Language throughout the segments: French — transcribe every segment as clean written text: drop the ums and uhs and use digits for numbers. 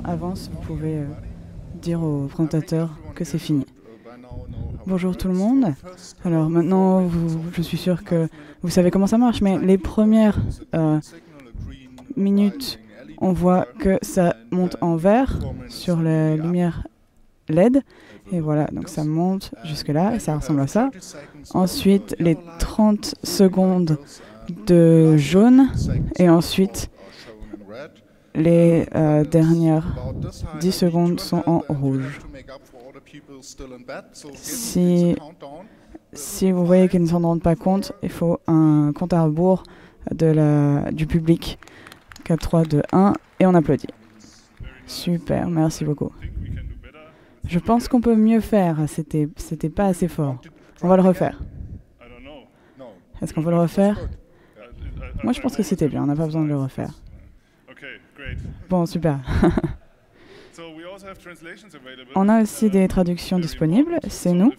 avance, vous pouvez dire au présentateur que c'est fini. Bonjour tout le monde. Alors maintenant, je suis sûr que vous savez comment ça marche, mais les premières minutes, on voit que ça monte en vert sur la lumière LED. Et voilà, donc ça monte jusque-là et ça ressemble à ça. Ensuite, les 30 secondes de jaune et ensuite les dernières 10 secondes sont en rouge. Si vous voyez qu'ils ne s'en rendent pas compte, il faut un compte à rebours du public. 4, 3, 2, 1 et on applaudit. Super, merci beaucoup. Je pense qu'on peut mieux faire, c'était pas assez fort. On va le refaire. Est-ce qu'on peut le refaire? Moi je pense que c'était bien, on n'a pas besoin de le refaire. Bon, super. On a aussi des traductions disponibles, c'est nous.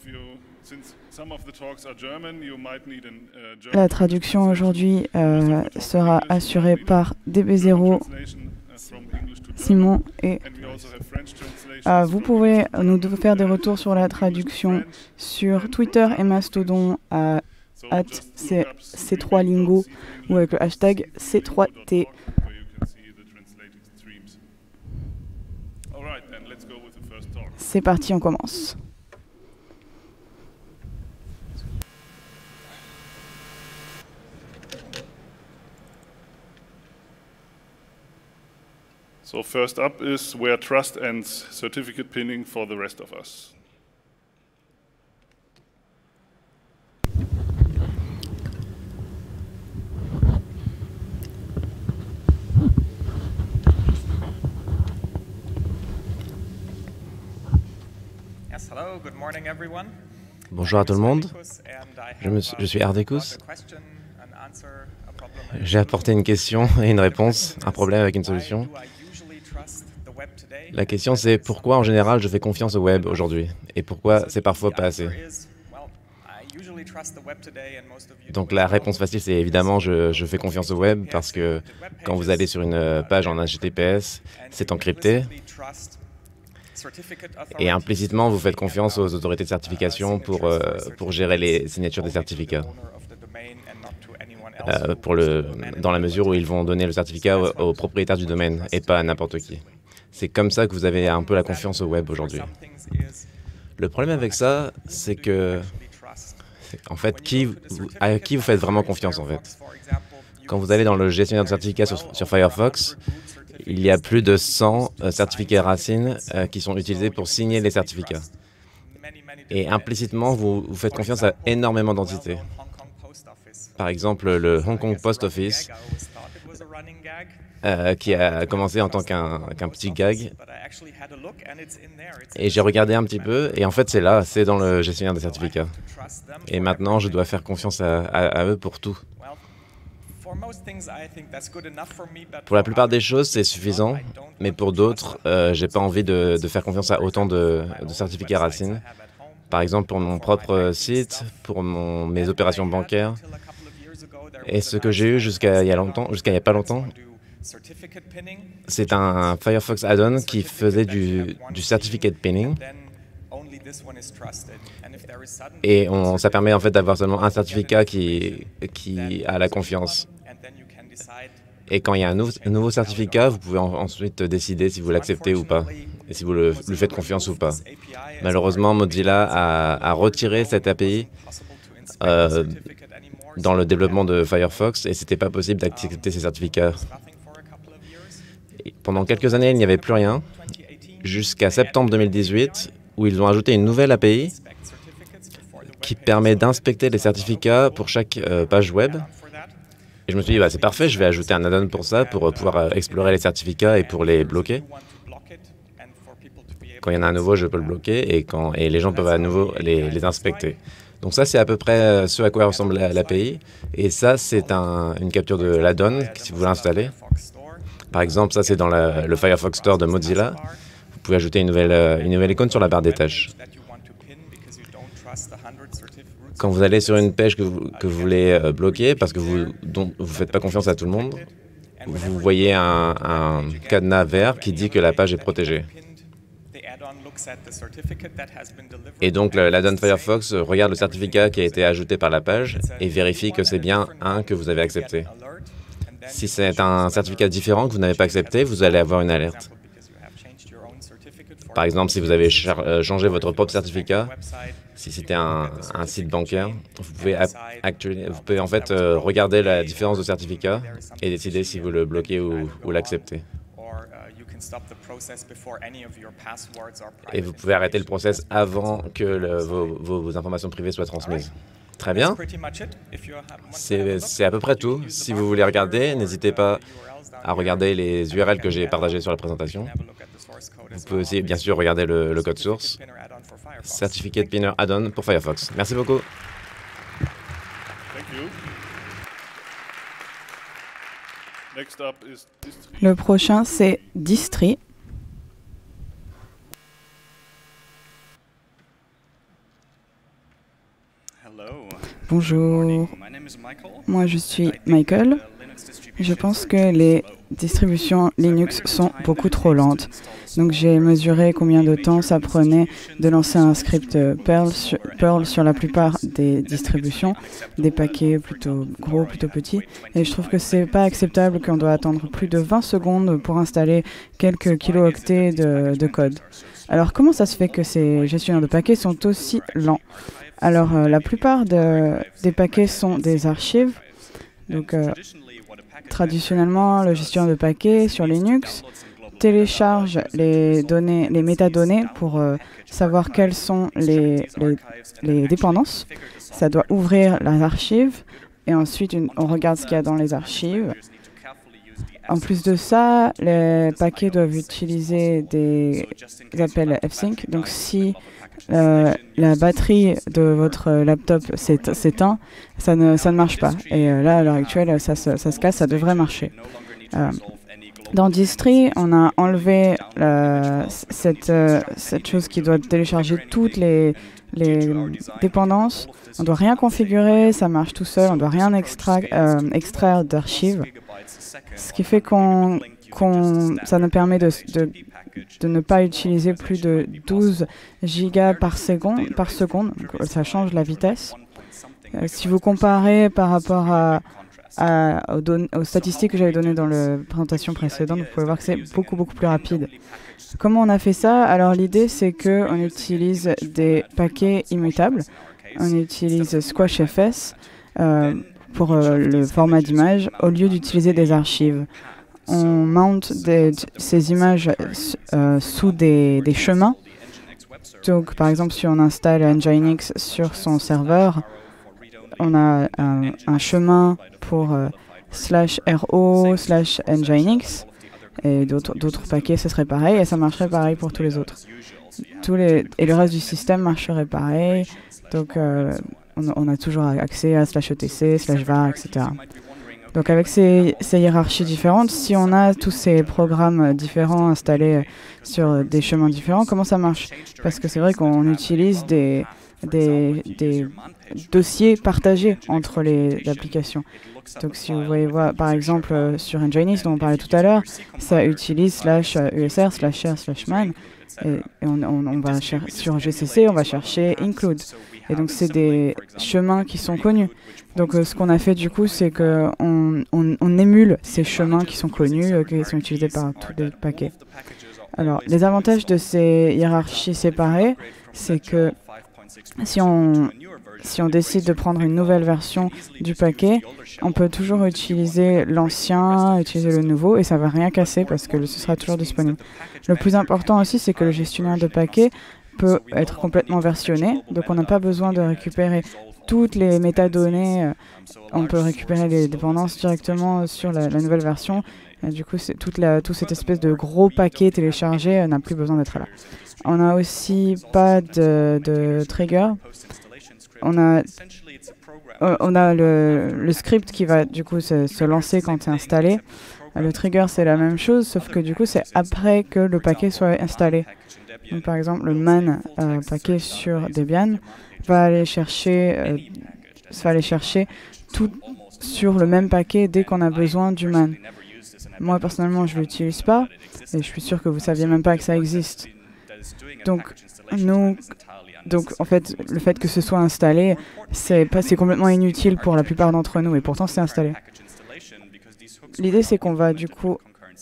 La traduction aujourd'hui sera assurée par DB0, Simon et vous pouvez nous faire des retours sur la traduction sur Twitter et Mastodon à @c3lingo ou avec le hashtag C3T. C'est parti, on commence. So first up is where trust ends, certificate pinning for the rest of us. Yes, hello, good morning everyone. Bonjour à tout le monde, je suis Ardekous. J'ai apporté une question et une réponse, un problème avec une solution. La question c'est pourquoi en général je fais confiance au web aujourd'hui et pourquoi c'est parfois pas assez. Donc la réponse facile c'est évidemment je fais confiance au web parce que quand vous allez sur une page en HTTPS, c'est encrypté. Et implicitement, vous faites confiance aux autorités de certification pour gérer les signatures des certificats. Dans la mesure où ils vont donner le certificat au propriétaire du domaine et pas à n'importe qui. C'est comme ça que vous avez un peu la confiance au web aujourd'hui. Le problème avec ça, c'est que, en fait, à qui vous faites vraiment confiance, en fait? Quand vous allez dans le gestionnaire de certificats sur Firefox, il y a plus de 100 certificats racines qui sont utilisés pour signer les certificats. Et implicitement, vous faites confiance à énormément d'entités. Par exemple, le Hong Kong Post Office, qui a commencé en tant qu'un petit gag. Et j'ai regardé un petit peu, et en fait, c'est là, c'est dans le gestionnaire des certificats. Et maintenant, je dois faire confiance à eux pour tout. Pour la plupart des choses, c'est suffisant, mais pour d'autres, j'ai pas envie de faire confiance à autant de certificats racines. Par exemple, pour mon propre site, pour mes opérations bancaires. Et ce que j'ai eu jusqu'à il y a pas longtemps, c'est un Firefox add-on qui faisait du certificate pinning. Et ça permet en fait d'avoir seulement un certificat qui a la confiance. Et quand il y a un nouveau certificat, vous pouvez ensuite décider si vous l'acceptez ou pas, et si vous lui faites confiance ou pas. Malheureusement, Mozilla a retiré cette API dans le développement de Firefox, et c'était pas possible d'accepter ces certificats. Et pendant quelques années, il n'y avait plus rien, jusqu'à septembre 2018, où ils ont ajouté une nouvelle API qui permet d'inspecter les certificats pour chaque page web. Et je me suis dit, c'est parfait, je vais ajouter un add-on pour ça, pour pouvoir explorer les certificats et pour les bloquer. Quand il y en a un nouveau, je peux le bloquer et les gens peuvent à nouveau les inspecter. Donc ça, c'est à peu près ce à quoi ressemble l'API. Et ça, c'est une capture de l'add-on, si vous l'installez. Par exemple, ça, c'est dans le Firefox Store de Mozilla. Vous pouvez ajouter une nouvelle icône sur la barre des tâches. Quand vous allez sur une page que vous voulez bloquer parce que vous ne faites pas confiance à tout le monde, vous voyez un cadenas vert qui dit que la page est protégée. Et donc l'add-on Firefox regarde le certificat qui a été ajouté par la page et vérifie que c'est bien un que vous avez accepté. Si c'est un certificat différent que vous n'avez pas accepté, vous allez avoir une alerte. Par exemple, si vous avez changé votre propre certificat, si c'était un site bancaire, vous pouvez en fait regarder la différence de certificat et décider si vous le bloquez ou l'acceptez. Et vous pouvez arrêter le process avant que vos informations privées soient transmises. Très bien. C'est à peu près tout. Si vous voulez regarder, n'hésitez pas à regarder les URL que j'ai partagées sur la présentation. Vous pouvez aussi, bien sûr, regarder le code source. Certificate Pinner Add-on pour Firefox. Merci beaucoup. Le prochain, c'est Distri. Bonjour, moi je suis Michael. Je pense que les distributions Linux sont beaucoup trop lentes. Donc j'ai mesuré combien de temps ça prenait de lancer un script Perl sur la plupart des distributions, des paquets plutôt gros, plutôt petits. Et je trouve que c'est pas acceptable qu'on doit attendre plus de 20 secondes pour installer quelques kilooctets de code. Alors comment ça se fait que ces gestionnaires de paquets sont aussi lents? Alors la plupart des paquets sont des archives. Donc traditionnellement, le gestionnaire de paquets sur Linux télécharge les métadonnées pour savoir quelles sont les dépendances. Ça doit ouvrir les archives et ensuite on regarde ce qu'il y a dans les archives. En plus de ça, les paquets doivent utiliser des appels f-sync. Donc si la batterie de votre laptop s'éteint, ça ne marche pas. Et là, à l'heure actuelle, ça se casse, ça devrait marcher. Dans Distri, on a enlevé cette chose qui doit télécharger toutes les dépendances. On ne doit rien configurer, ça marche tout seul, on ne doit rien extraire d'archives. Ce qui fait ça nous permet de ne pas utiliser plus de 12 gigas par seconde. Donc, ça change la vitesse. Si vous comparez par rapport aux statistiques que j'avais données dans la présentation précédente, vous pouvez voir que c'est beaucoup plus rapide. Comment on a fait ça? Alors l'idée, c'est qu'on utilise des paquets immutables. On utilise SquashFS pour le format d'image au lieu d'utiliser des archives. On monte ces images sous des chemins. Donc, par exemple, si on installe Nginx sur son serveur, on a un chemin pour /ro/nginx et d'autres paquets, ce serait pareil et ça marcherait pareil pour tous les autres. Et le reste du système marcherait pareil. Donc, on a toujours accès à /etc, /var, etc. Donc avec ces hiérarchies différentes, si on a tous ces programmes différents installés sur des chemins différents, comment ça marche? Parce que c'est vrai qu'on utilise des dossiers partagés entre les applications. Donc si vous voyez voir, par exemple, sur Nginx, dont on parlait tout à l'heure, ça utilise /usr/share/man. Et on va sur GCC, on va chercher include. Et donc, c'est des chemins qui sont connus. Donc, ce qu'on a fait, du coup, c'est qu'on émule ces chemins qui sont connus, qui sont utilisés par tous les paquets. Alors, les avantages de ces hiérarchies séparées, c'est que si on décide de prendre une nouvelle version du paquet, on peut toujours utiliser l'ancien, utiliser le nouveau, et ça ne va rien casser parce que ce sera toujours disponible. Le plus important aussi, c'est que le gestionnaire de paquets peut être complètement versionné, donc on n'a pas besoin de récupérer toutes les métadonnées. On peut récupérer les dépendances directement sur la nouvelle version. Et du coup, toute cette espèce de gros paquet téléchargé n'a plus besoin d'être là. On n'a aussi pas de trigger. On a le script qui va du coup se lancer quand c'est installé. Le trigger, c'est la même chose, sauf que du coup, c'est après que le paquet soit installé. Donc, par exemple, le man paquet sur Debian va aller chercher tout sur le même paquet dès qu'on a besoin du man. Moi, personnellement, je ne l'utilise pas et je suis sûr que vous ne saviez même pas que ça existe. Donc, en fait, le fait que ce soit installé, c'est complètement inutile pour la plupart d'entre nous et pourtant c'est installé. L'idée, c'est qu'on va du coup...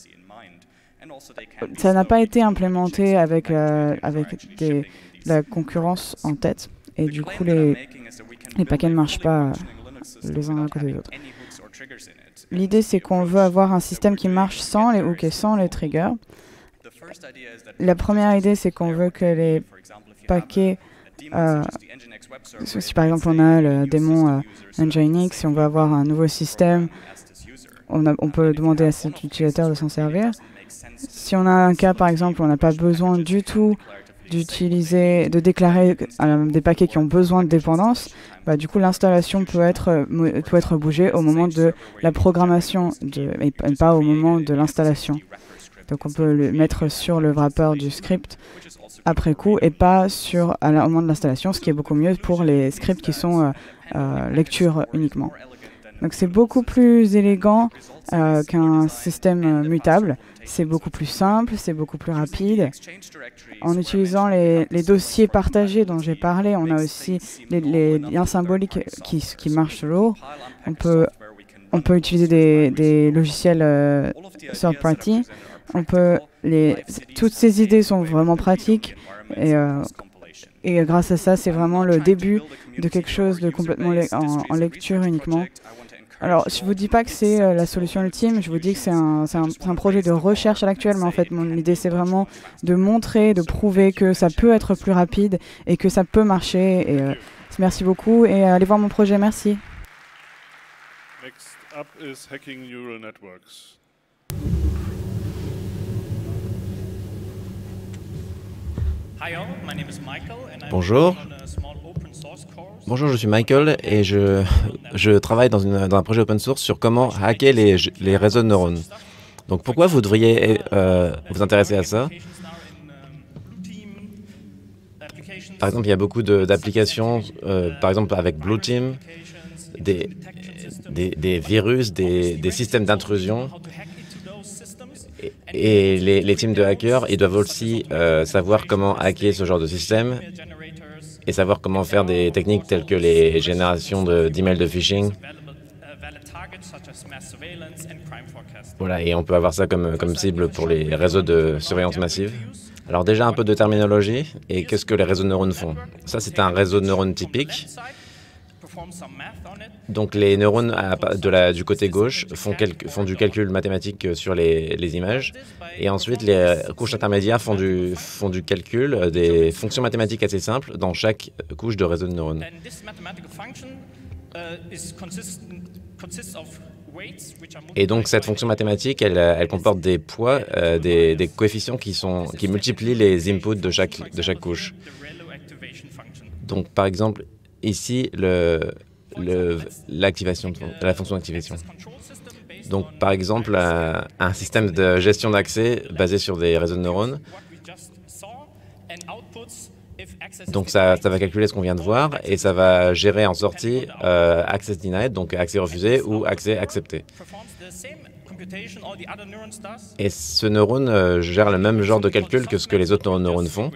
Ça n'a pas été implémenté avec la concurrence en tête et du coup, les paquets ne marchent pas les uns à côté des autres. L'idée, c'est qu'on veut avoir un système qui marche sans les hooks et sans les triggers. La première idée, c'est qu'on veut que les paquets, si par exemple on a le démon Nginx, si on veut avoir un nouveau système, on peut demander à cet utilisateur de s'en servir. Si on a un cas, par exemple, où on n'a pas besoin du tout de déclarer des paquets qui ont besoin de dépendance, du coup l'installation peut être bougée au moment de la programmation et pas au moment de l'installation. Donc on peut le mettre sur le wrapper du script après coup et pas au moment de l'installation, ce qui est beaucoup mieux pour les scripts qui sont lecture uniquement. Donc c'est beaucoup plus élégant qu'un système mutable. C'est beaucoup plus simple, c'est beaucoup plus rapide. En utilisant les dossiers partagés dont j'ai parlé, on a aussi les liens symboliques qui marchent toujours. On peut utiliser des logiciels third party. Toutes ces idées sont vraiment pratiques et grâce à ça, c'est vraiment le début de quelque chose de complètement en lecture uniquement. Alors, je ne vous dis pas que c'est la solution ultime, je vous dis que c'est un projet de recherche à l'actuel, mais en fait, mon idée, c'est vraiment de montrer, de prouver que ça peut être plus rapide et que ça peut marcher. Et, merci beaucoup et allez voir mon projet, merci. Next up is Hacking Neural Networks. Bonjour. Bonjour, je suis Michael et je travaille dans un projet open source sur comment hacker les réseaux de neurones. Donc pourquoi vous devriez vous intéresser à ça? Par exemple, il y a beaucoup d'applications, par exemple avec Blue Team, des virus, des systèmes d'intrusion. Et les teams de hackers, ils doivent aussi savoir comment hacker ce genre de système et savoir comment faire des techniques telles que les générations d'emails de phishing. Voilà, et on peut avoir ça comme cible pour les réseaux de surveillance massive. Alors déjà un peu de terminologie et qu'est-ce que les réseaux de neurones font? Ça, c'est un réseau de neurones typique. Donc les neurones du côté gauche font du calcul mathématique sur les images et ensuite les couches intermédiaires font du calcul des fonctions mathématiques assez simples dans chaque couche de réseau de neurones. Et donc cette fonction mathématique, elle comporte des poids, des coefficients qui multiplient les inputs de chaque couche. Donc par exemple ici la fonction d'activation. Donc, par exemple, un système de gestion d'accès basé sur des réseaux de neurones. Donc, ça va calculer ce qu'on vient de voir et ça va gérer en sortie access denied, donc accès refusé ou accès accepté. Et ce neurone gère le même genre de calcul que ce que les autres neurones font.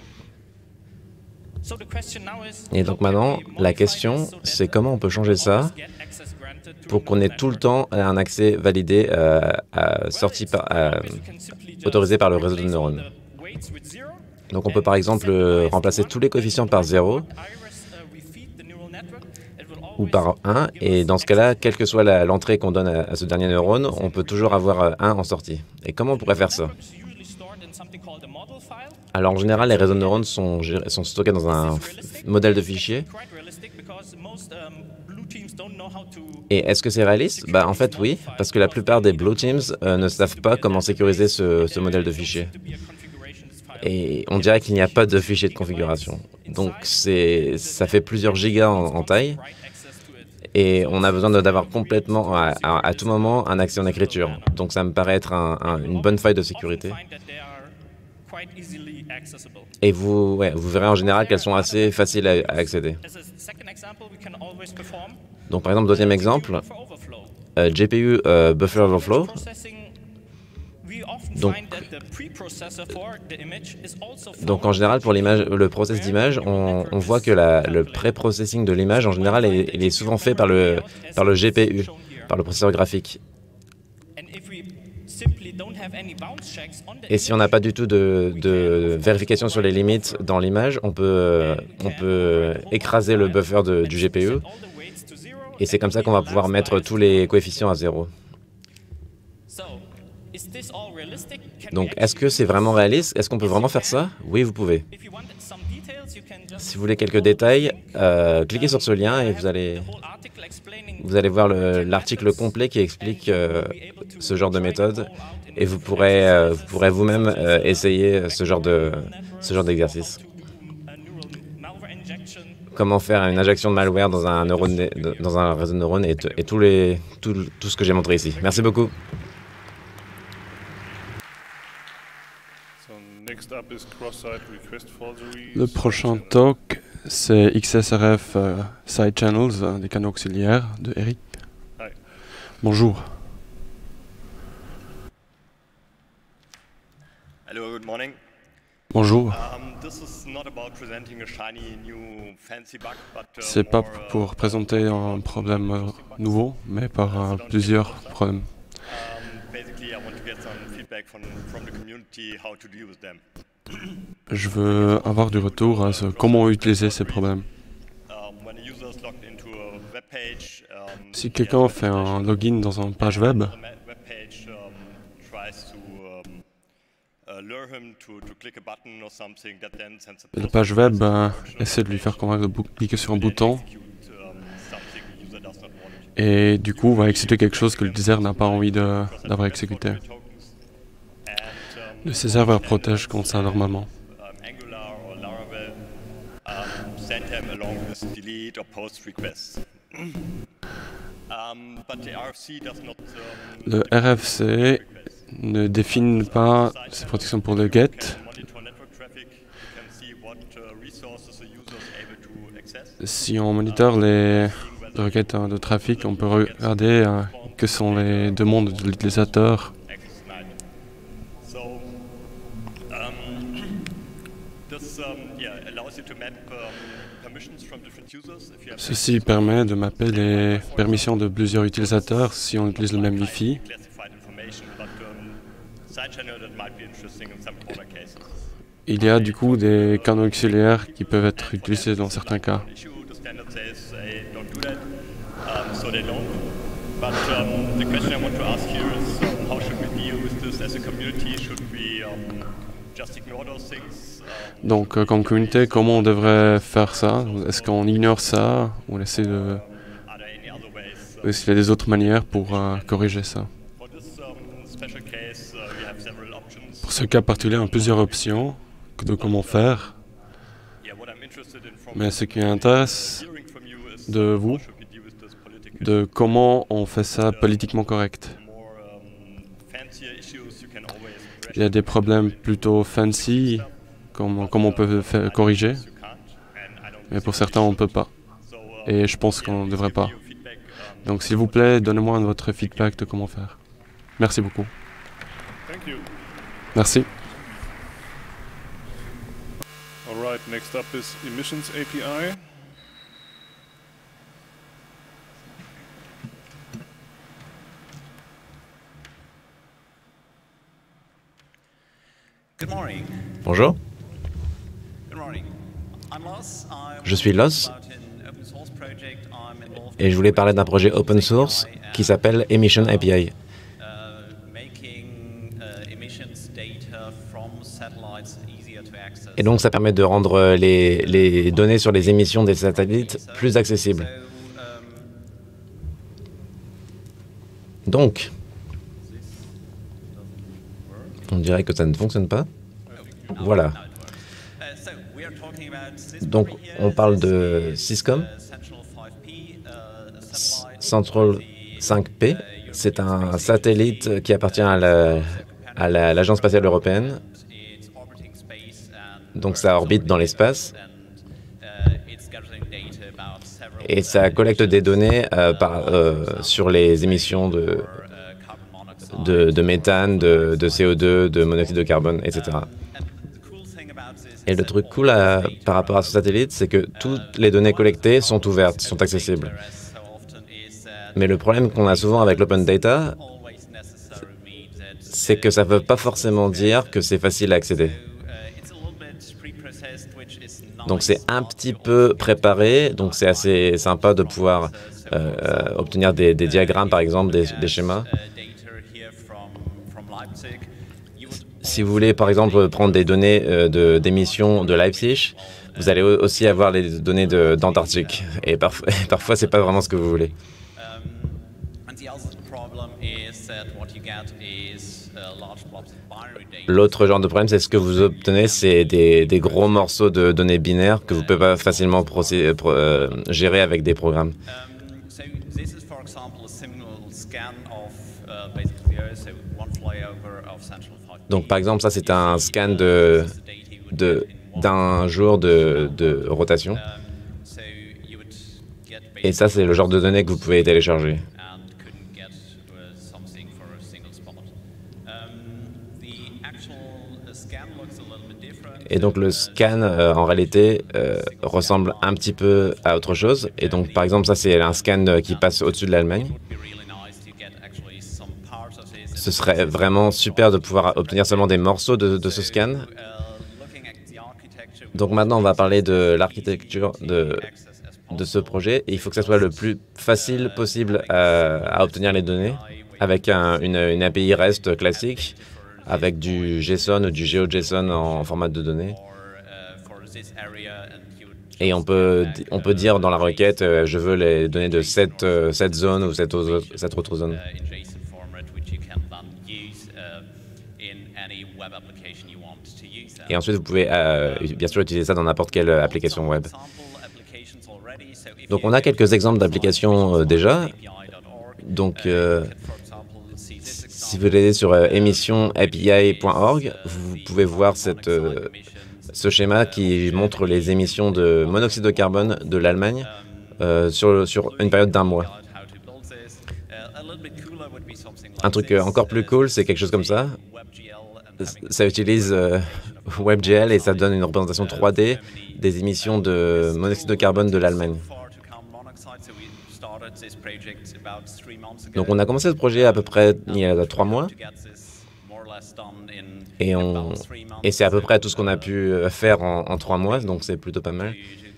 Et donc maintenant, la question, c'est comment on peut changer ça pour qu'on ait tout le temps un accès validé, autorisé par le réseau de neurones. Donc on peut par exemple remplacer tous les coefficients par 0 ou par 1, et dans ce cas-là, quelle que soit l'entrée qu'on donne à ce dernier neurone, on peut toujours avoir 1 en sortie. Et comment on pourrait faire ça? Alors en général, les réseaux de neurones sont stockés dans un modèle de fichier. Et est-ce que c'est réaliste? En fait, oui, parce que la plupart des Blue Teams ne savent pas comment sécuriser ce modèle de fichier. Et on dirait qu'il n'y a pas de fichier de configuration. Donc ça fait plusieurs gigas en taille. Et on a besoin d'avoir complètement, à tout moment, un accès en écriture. Donc ça me paraît être une bonne faille de sécurité. Et vous verrez en général qu'elles sont assez faciles à accéder. Donc par exemple, deuxième exemple, GPU Buffer Overflow. Donc en général, pour l'image, le process d'image, on voit que le pré-processing de l'image, en général, il est souvent fait par le GPU, par le processeur graphique. Et si on n'a pas du tout de vérification sur les limites dans l'image, on peut écraser le buffer du GPU. Et c'est comme ça qu'on va pouvoir mettre tous les coefficients à 0. Donc, est-ce que c'est vraiment réaliste? Est-ce qu'on peut vraiment faire ça? Oui, vous pouvez. Si vous voulez quelques détails, cliquez sur ce lien et vous allez voir l'article complet qui explique ce genre de méthode. Et vous pourrez vous-même essayer ce genre d'exercice. Comment faire une injection de malware dans un réseau de neurones et tout ce que j'ai montré ici. Merci beaucoup. Le prochain talk, c'est XSRF Side Channels, des canaux auxiliaires, de Eric. Bonjour. Hello, good morning. Bonjour. C'est pas pour présenter un problème nouveau, mais par plusieurs problèmes. Je veux avoir du retour sur comment utiliser ces problèmes. Si quelqu'un fait un login dans une page web, la page web essaie de lui faire convaincre de cliquer sur un bouton et du coup va exécuter quelque chose que l'utilisateur n'a pas envie d'avoir exécuté. Ces serveurs protègent contre ça normalement. Le RFC ne définit pas ces protections pour le GET. Si on monitore les requêtes de trafic, on peut regarder que sont les demandes de l'utilisateur. Ceci permet de mapper les permissions de plusieurs utilisateurs si on utilise le même Wi-Fi. Il y a du coup des canaux auxiliaires qui peuvent être utilisés dans certains cas. Donc, comme communauté, comment on devrait faire ça? Est-ce qu'on ignore ça ou on essaie de... Est-ce qu'il y a des autres manières pour corriger ça? Pour ce cas particulier, on a plusieurs options de comment faire. Mais ce qui m'intéresse de vous, de comment on fait ça politiquement correct. Il y a des problèmes plutôt fancy, comment on peut corriger, mais pour certains on ne peut pas. Et je pense qu'on ne devrait pas. Donc s'il vous plaît, donnez-moi votre feedback de comment faire. Merci beaucoup. Merci. All right, next up is Emissions API. Bonjour. Je suis Los et je voulais parler d'un projet open source qui s'appelle Emission API. Et donc ça permet de rendre les données sur les émissions des satellites plus accessibles. Donc, on dirait que ça ne fonctionne pas. Voilà. Donc, on parle de Syscom, Central 5P. C'est un satellite qui appartient à l'Agence spatiale européenne. Donc, ça orbite dans l'espace. Et ça collecte des données sur les émissions de méthane, de CO2, de monoxyde de carbone, etc. Et le truc cool par rapport à ce satellite, c'est que toutes les données collectées sont ouvertes, sont accessibles. Mais le problème qu'on a souvent avec l'open data, c'est que ça ne veut pas forcément dire que c'est facile à accéder. Donc c'est un petit peu préparé, donc c'est assez sympa de pouvoir obtenir des diagrammes, par exemple, des schémas. Si vous voulez, par exemple, prendre des données d'émissions de Leipzig, vous allez aussi avoir les données d'Antarctique. Et parfois, c'est pas vraiment ce que vous voulez. L'autre genre de problème, c'est ce que vous obtenez, c'est des gros morceaux de données binaires que vous ne pouvez pas facilement gérer avec des programmes. Donc, par exemple, ça, c'est un scan d'un jour de rotation. Et ça, c'est le genre de données que vous pouvez télécharger. Et donc le scan, en réalité, ressemble un petit peu à autre chose. Et donc, par exemple, ça, c'est un scan qui passe au-dessus de l'Allemagne. Ce serait vraiment super de pouvoir obtenir seulement des morceaux de ce scan. Donc maintenant, on va parler de l'architecture de ce projet. Et il faut que ça soit le plus facile possible à obtenir les données avec une API REST classique, avec du JSON ou du GeoJSON en format de données. Et on peut dire dans la requête, je veux les données de cette zone ou cette autre zone. Et ensuite, vous pouvez bien sûr utiliser ça dans n'importe quelle application web. Donc, on a quelques exemples d'applications déjà. Donc, si vous allez sur emissionapi.org, vous pouvez voir ce schéma qui montre les émissions de monoxyde de carbone de l'Allemagne sur une période d'1 mois. Un truc encore plus cool, c'est quelque chose comme ça. Ça utilise WebGL et ça donne une représentation 3D des émissions de monoxyde de carbone de l'Allemagne. Donc on a commencé ce projet à peu près il y a 3 mois. Et c'est à peu près tout ce qu'on a pu faire en 3 mois, donc c'est plutôt pas mal.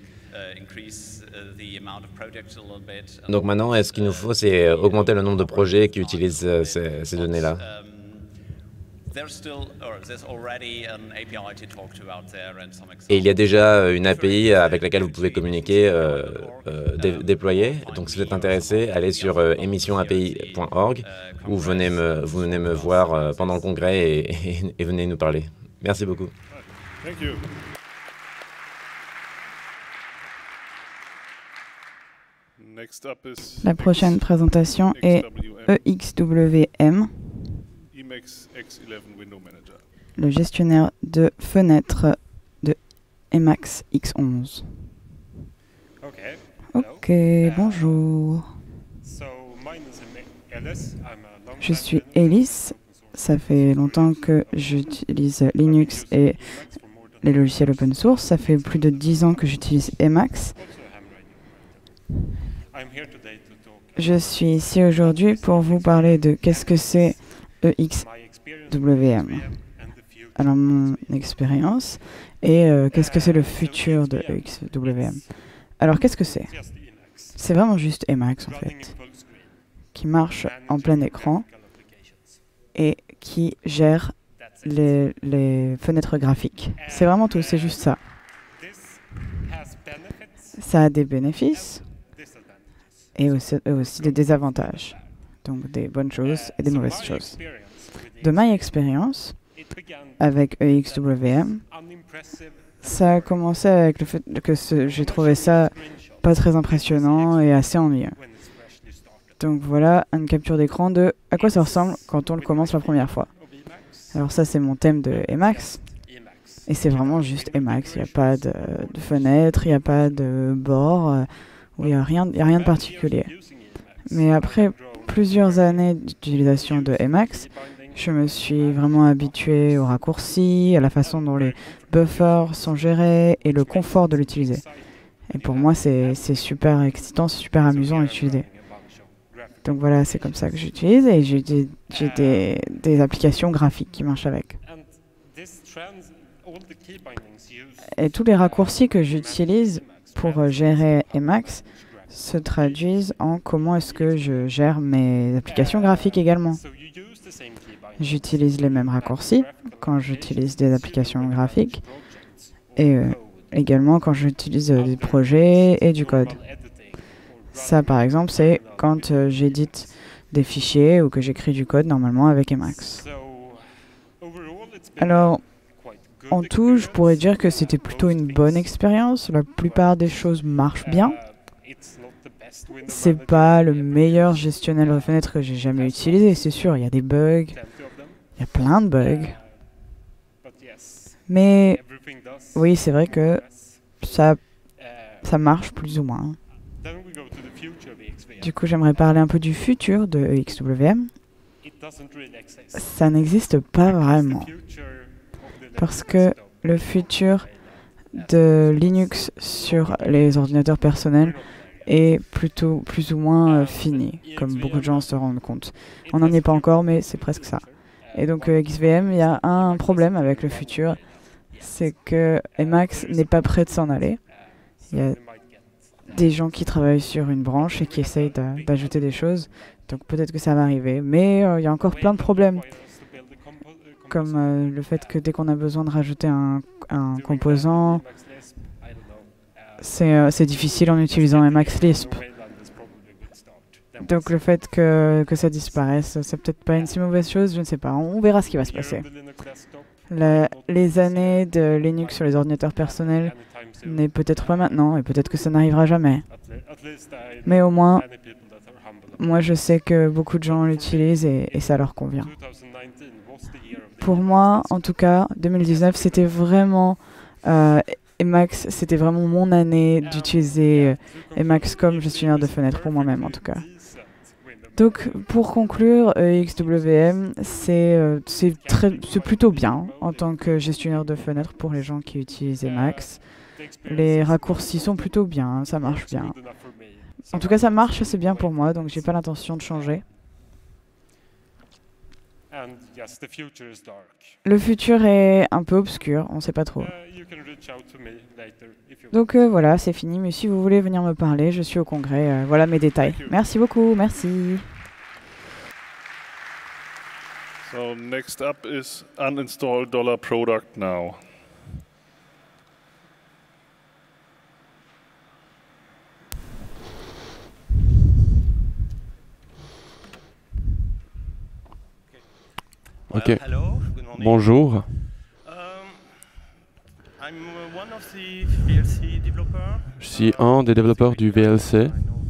Donc maintenant, ce qu'il nous faut, c'est augmenter le nombre de projets qui utilisent ces données-là. Et il y a déjà une API avec laquelle vous pouvez communiquer, déployer. Donc si vous êtes intéressé, allez sur emissionapi.org ou venez me voir pendant le congrès et venez nous parler. Merci beaucoup. Thank you. Next up is La prochaine présentation est EXWM, Emacs X11 Window Manager. le gestionnaire de fenêtres de Emacs X11. Ok, bonjour. Je suis Ellis. Ça fait longtemps que j'utilise Linux et les logiciels open source. Ça fait plus de 10 ans que j'utilise Emacs. Je suis ici aujourd'hui pour vous parler de qu'est-ce que c'est EXWM. Alors, mon expérience et qu'est-ce que c'est le futur de EXWM. Alors, qu'est-ce que c'est? C'est vraiment juste Emacs, en fait, qui marche en plein écran et qui gère les fenêtres graphiques. C'est vraiment tout, c'est juste ça. Ça a des bénéfices et aussi des désavantages. Donc des bonnes choses et des mauvaises choses. De ma expérience avec EXWM, ça a commencé avec le fait que j'ai trouvé ça pas très impressionnant et assez ennuyeux. Donc voilà une capture d'écran de à quoi ça ressemble quand on le commence la première fois. Alors ça c'est mon thème de Emacs. Et c'est vraiment juste Emacs. Il n'y a pas de fenêtre, il n'y a pas de bord. où il n'y a rien de particulier. Mais après plusieurs années d'utilisation de Emacs, je me suis vraiment habitué aux raccourcis, à la façon dont les buffers sont gérés et le confort de l'utiliser. Et pour moi, c'est super excitant, c'est super amusant à utiliser. Donc voilà, c'est comme ça que j'utilise et j'ai des applications graphiques qui marchent avec. Et tous les raccourcis que j'utilise pour gérer Emacs se traduisent en comment est-ce que je gère mes applications graphiques également. J'utilise les mêmes raccourcis quand j'utilise des applications graphiques et également quand j'utilise des projets et du code. Ça, par exemple, c'est quand j'édite des fichiers ou que j'écris du code normalement avec Emacs. Alors, en tout, je pourrais dire que c'était plutôt une bonne expérience. La plupart des choses marchent bien. C'est pas le meilleur gestionnaire de fenêtres que j'ai jamais utilisé, c'est sûr. Il y a des bugs, il y a plein de bugs. Mais oui, c'est vrai que ça marche plus ou moins. Du coup, j'aimerais parler un peu du futur de EXWM. Ça n'existe pas vraiment. Parce que le futur de Linux sur les ordinateurs personnels est plutôt plus ou moins fini, comme beaucoup de gens se rendent compte. On n'en est pas encore, mais c'est presque ça. Et donc XVM, il y a un problème avec le futur, c'est que Emacs n'est pas prêt de s'en aller. Il y a des gens qui travaillent sur une branche et qui essayent d'ajouter des choses, donc peut-être que ça va arriver. Mais il y a encore plein de problèmes, comme le fait que dès qu'on a besoin de rajouter un composant, c'est difficile en utilisant Emacs Lisp. Donc le fait que ça disparaisse, c'est peut-être pas une si mauvaise chose, je ne sais pas. On verra ce qui va se passer. Les années de Linux sur les ordinateurs personnels n'est peut-être pas maintenant, et peut-être que ça n'arrivera jamais. Mais au moins, moi je sais que beaucoup de gens l'utilisent et ça leur convient. Pour moi, en tout cas, 2019, c'était vraiment... Emacs, c'était vraiment mon année d'utiliser Emacs comme gestionnaire de fenêtres, pour moi-même en tout cas. Donc, pour conclure, XWM, c'est plutôt bien en tant que gestionnaire de fenêtres pour les gens qui utilisent Emacs. Les raccourcis sont plutôt bien, ça marche bien. En tout cas, ça marche assez bien pour moi, donc j'ai pas l'intention de changer. Le futur est un peu obscur, on ne sait pas trop. Donc voilà, c'est fini, mais si vous voulez venir me parler, je suis au congrès, voilà mes détails. Merci beaucoup, merci. So next up is uninstall $product now. Ok. Bonjour. Je suis un des développeurs du VLC.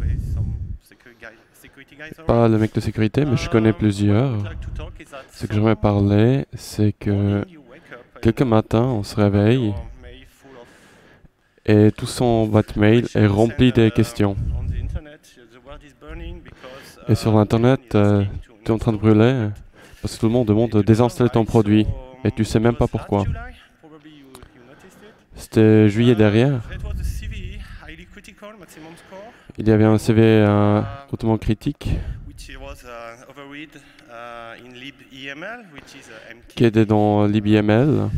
Pas le mec de sécurité, mais je connais plusieurs. Ce que j'aimerais parler, c'est que quelques matins, on se réveille et tout son boîte mail est rempli des questions. Et sur Internet, tu es en train de brûler parce que tout le monde demande de désinstaller ton produit et tu sais même pas pourquoi. C'était juillet derrière. Il y avait un CV hautement critique qui était dans libYML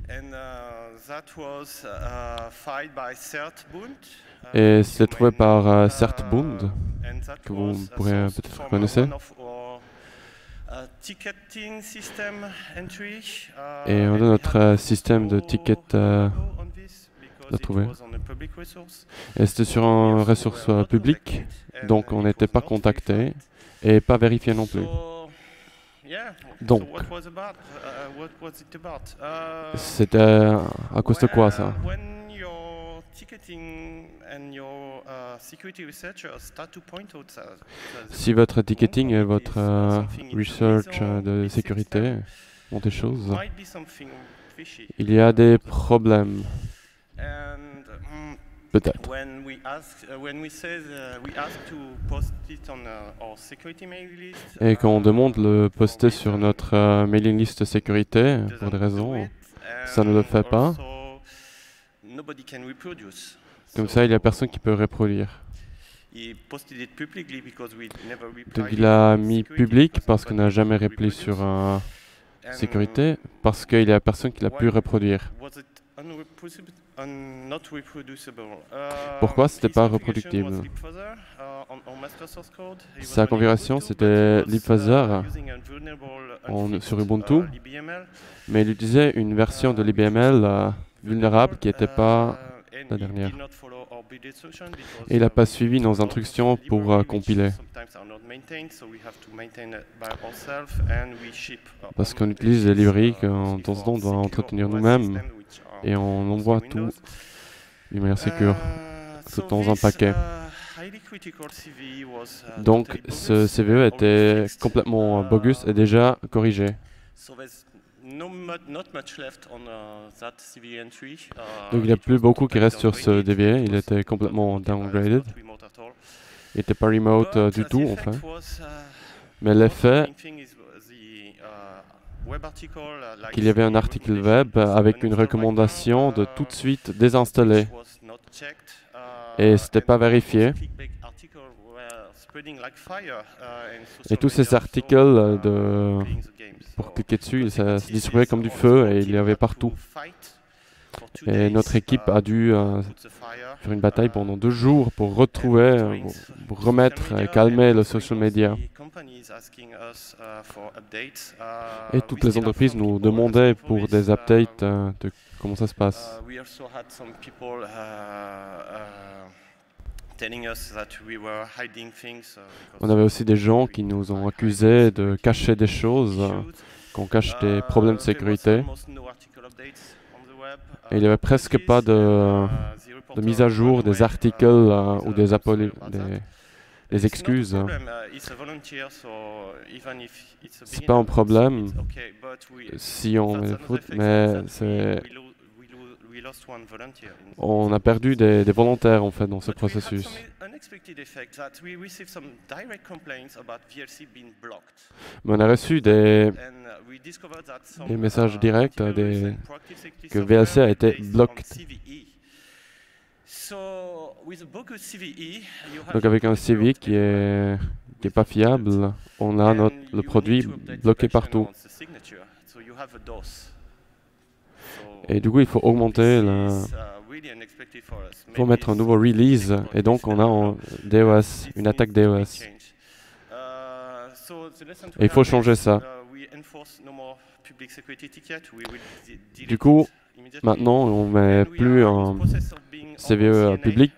et c'est trouvé par Certbund, que vous pourrez peut-être connaître. Et on a notre système de ticket l'a trouvé. Et c'était sur une ressource publique, donc on n'était pas contacté et pas vérifié non plus. Donc, c'était à cause de quoi ça? Si votre ticketing et votre research de sécurité ont des choses, il y a des problèmes. Peut-être. Et quand on demande de le poster sur notre mailing list sécurité, pour des raisons, ça ne le fait pas. Comme ça, il n'y a personne qui peut reproduire. Donc il a mis public parce qu'on n'a jamais réplié sur sécurité, parce qu'il n'y a personne qui l'a pu reproduire. Pourquoi c'était pas reproductible? Sa configuration c'était libfuzzer sur Ubuntu, mais il utilisait une version de l'IBML vulnérable qui n'était pas la dernière. Et il n'a pas suivi nos instructions pour compiler. Parce qu'on utilise des librairies qu'on de temps en temps doit entretenir nous-mêmes et on envoie tout d'une manière sécure, tout dans un paquet. Donc ce CVE était complètement bogus et déjà corrigé. Donc il n'y a plus beaucoup qui reste sur ce DBA, il était complètement downgraded. Il n'était pas remote du tout en fait. Mais l'effet qu'il y avait un article web avec une recommandation de tout de suite désinstaller. Et ce n'était pas vérifié. Et tous ces articles pour cliquer dessus, ça se distribuait comme du feu et il y avait partout. Et notre équipe a dû faire une bataille pendant 2 jours pour retrouver, pour remettre et calmer le social media. Et toutes les entreprises nous demandaient pour des updates de comment ça se passe. On avait aussi des gens qui nous ont accusés de cacher des choses, qu'on cache des problèmes de sécurité. Et il n'y avait presque pas de mise à jour des articles ou des excuses. C'est pas un problème si on met des fautes, mais on a perdu des volontaires en fait dans ce processus. Mais on a reçu des messages directs que VLC a été bloqué. Donc avec un CVE qui est pas fiable, on a le produit bloqué partout. Et du coup, il faut augmenter il faut mettre un nouveau release, et donc on a un DOS, une attaque DOS. Et il faut changer ça. Du coup, maintenant, on ne met plus un CVE public.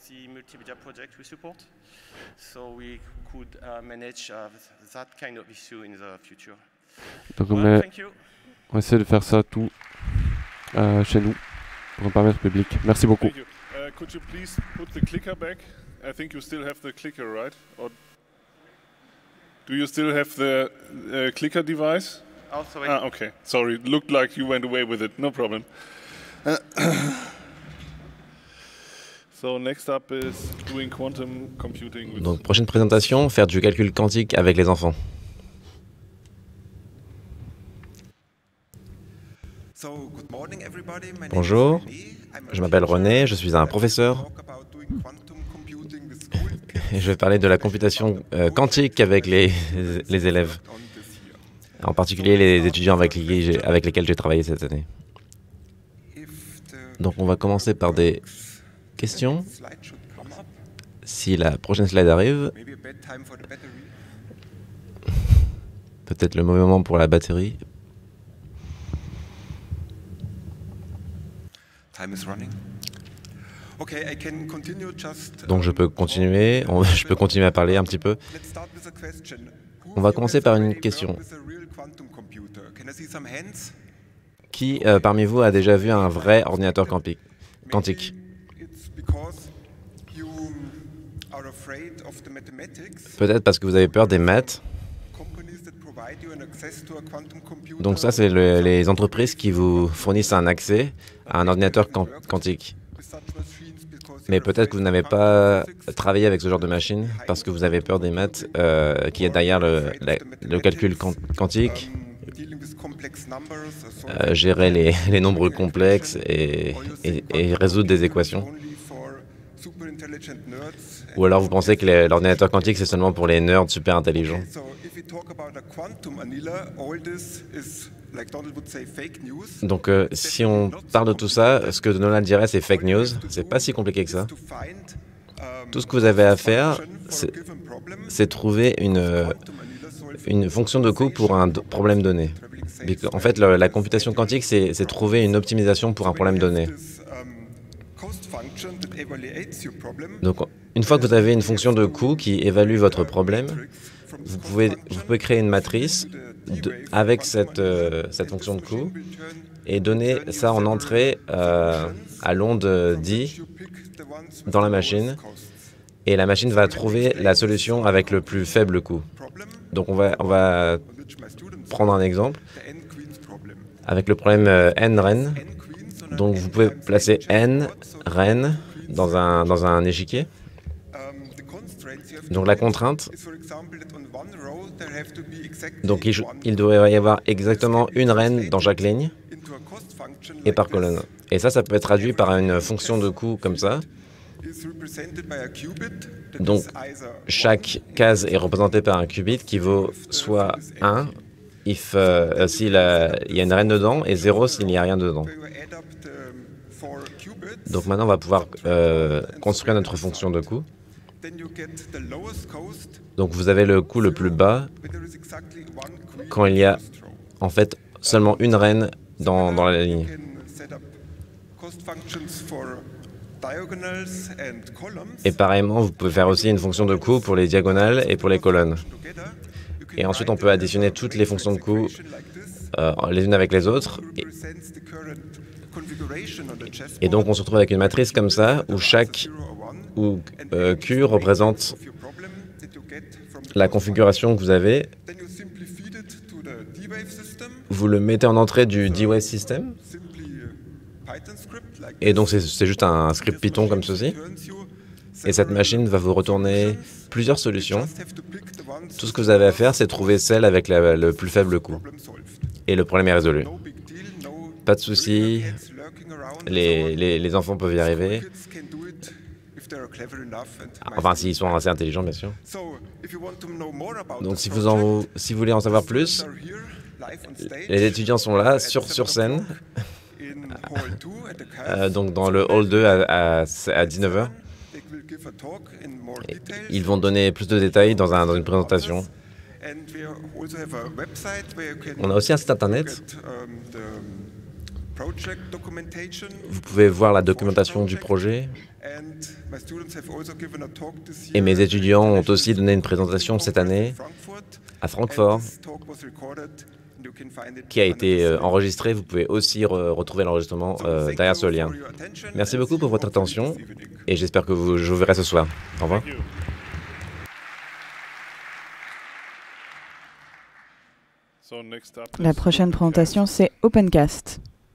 Donc on essaie de faire ça tout chez nous pour ne pas mettre public. Merci beaucoup. Could you please put the clicker back? I think you still have the clicker, right? Or do you still have the clicker device? Oh, sorry. Ah, okay. Sorry, it looked like you went away with it. No problem. So next up is doing quantum computing. Donc prochaine présentation, faire du calcul quantique avec les enfants. Bonjour, je m'appelle René, je suis un professeur et je vais parler de la computation quantique avec les élèves, en particulier les étudiants avec lesquels j'ai travaillé cette année. Donc on va commencer par des questions. Si la prochaine slide arrive, peut-être le mauvais moment pour la batterie. Donc je peux continuer à parler un petit peu. On va commencer par une question. Qui parmi vous a déjà vu un vrai ordinateur quantique? Peut-être parce que vous avez peur des maths. Donc ça, c'est les entreprises qui vous fournissent un accès à un ordinateur quantique. Mais peut-être que vous n'avez pas travaillé avec ce genre de machine parce que vous avez peur des maths qui est derrière le calcul quantique, gérer les nombres complexes et résoudre des équations. Ou alors vous pensez que l'ordinateur quantique, c'est seulement pour les nerds super intelligents. Donc si on parle de tout ça, ce que Donald dirait, c'est fake news. C'est pas si compliqué que ça. Tout ce que vous avez à faire, c'est trouver une fonction de coût pour un problème donné. En fait, la computation quantique, c'est trouver une optimisation pour un problème donné. Donc, une fois que vous avez une fonction de coût qui évalue votre problème, vous pouvez créer une matrice avec cette fonction de coût et donner ça en entrée à l'onde d dans la machine. Et la machine va trouver la solution avec le plus faible coût. Donc, on va prendre un exemple avec le problème n reine. Donc, vous pouvez placer n reine dans un échiquier. Donc la contrainte, donc il doit y avoir exactement une reine dans chaque ligne et par colonne. Et ça peut être traduit par une fonction de coût comme ça. Donc chaque case est représentée par un qubit qui vaut soit 1 s'il y a une reine dedans et 0 s'il n'y a rien dedans. Donc maintenant on va pouvoir construire notre fonction de coût. Donc vous avez le coût le plus bas quand il y a en fait seulement une reine dans la ligne. Et pareillement, vous pouvez faire aussi une fonction de coût pour les diagonales et pour les colonnes. Et ensuite, on peut additionner toutes les fonctions de coût les unes avec les autres. Et donc, on se retrouve avec une matrice comme ça, où Q représente la configuration que vous avez. Vous le mettez en entrée du D-Wave System. Et donc, c'est juste un script Python comme ceci. Et cette machine va vous retourner plusieurs solutions. Tout ce que vous avez à faire, c'est trouver celle avec le plus faible coût. Et le problème est résolu. Pas de souci. Les enfants peuvent y arriver. Enfin, s'ils sont assez intelligents, bien sûr. Donc, si vous voulez en savoir plus, les étudiants sont là, sur scène, donc dans le hall 2 à 19h. Ils vont donner plus de détails dans une présentation. On a aussi un site internet. Vous pouvez voir la documentation du projet. Et mes étudiants ont aussi donné une présentation cette année à Francfort qui a été enregistrée. Vous pouvez aussi retrouver l'enregistrement derrière ce lien. Merci beaucoup pour votre attention et j'espère que je vous verrai ce soir. Au revoir. La prochaine présentation, c'est OpenCast.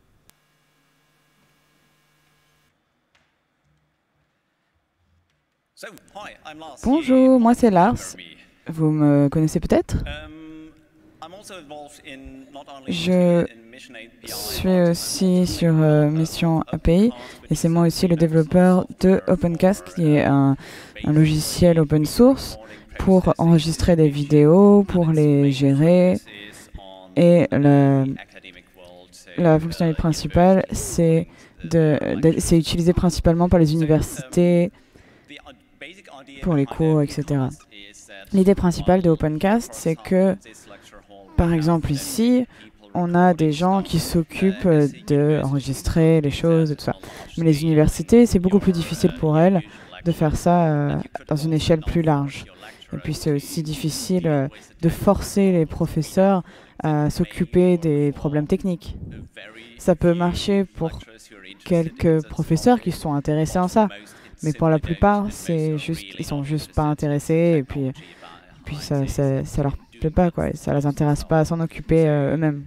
Bonjour, moi c'est Lars. Vous me connaissez peut-être? Je suis aussi sur Mission API et c'est moi aussi le développeur de OpenCast, qui est un logiciel open source pour enregistrer des vidéos, pour les gérer. Et la fonctionnalité principale, c'est utilisé principalement par les universités, pour les cours, etc. L'idée principale de OpenCast, c'est que, par exemple ici, on a des gens qui s'occupent d'enregistrer les choses et tout ça. Mais les universités, c'est beaucoup plus difficile pour elles de faire ça dans une échelle plus large. Et puis c'est aussi difficile de forcer les professeurs à s'occuper des problèmes techniques. Ça peut marcher pour quelques professeurs qui sont intéressés en ça. Mais pour la plupart, ils sont juste pas intéressés et puis ça leur plaît pas, quoi. Ça les intéresse pas à s'en occuper eux-mêmes.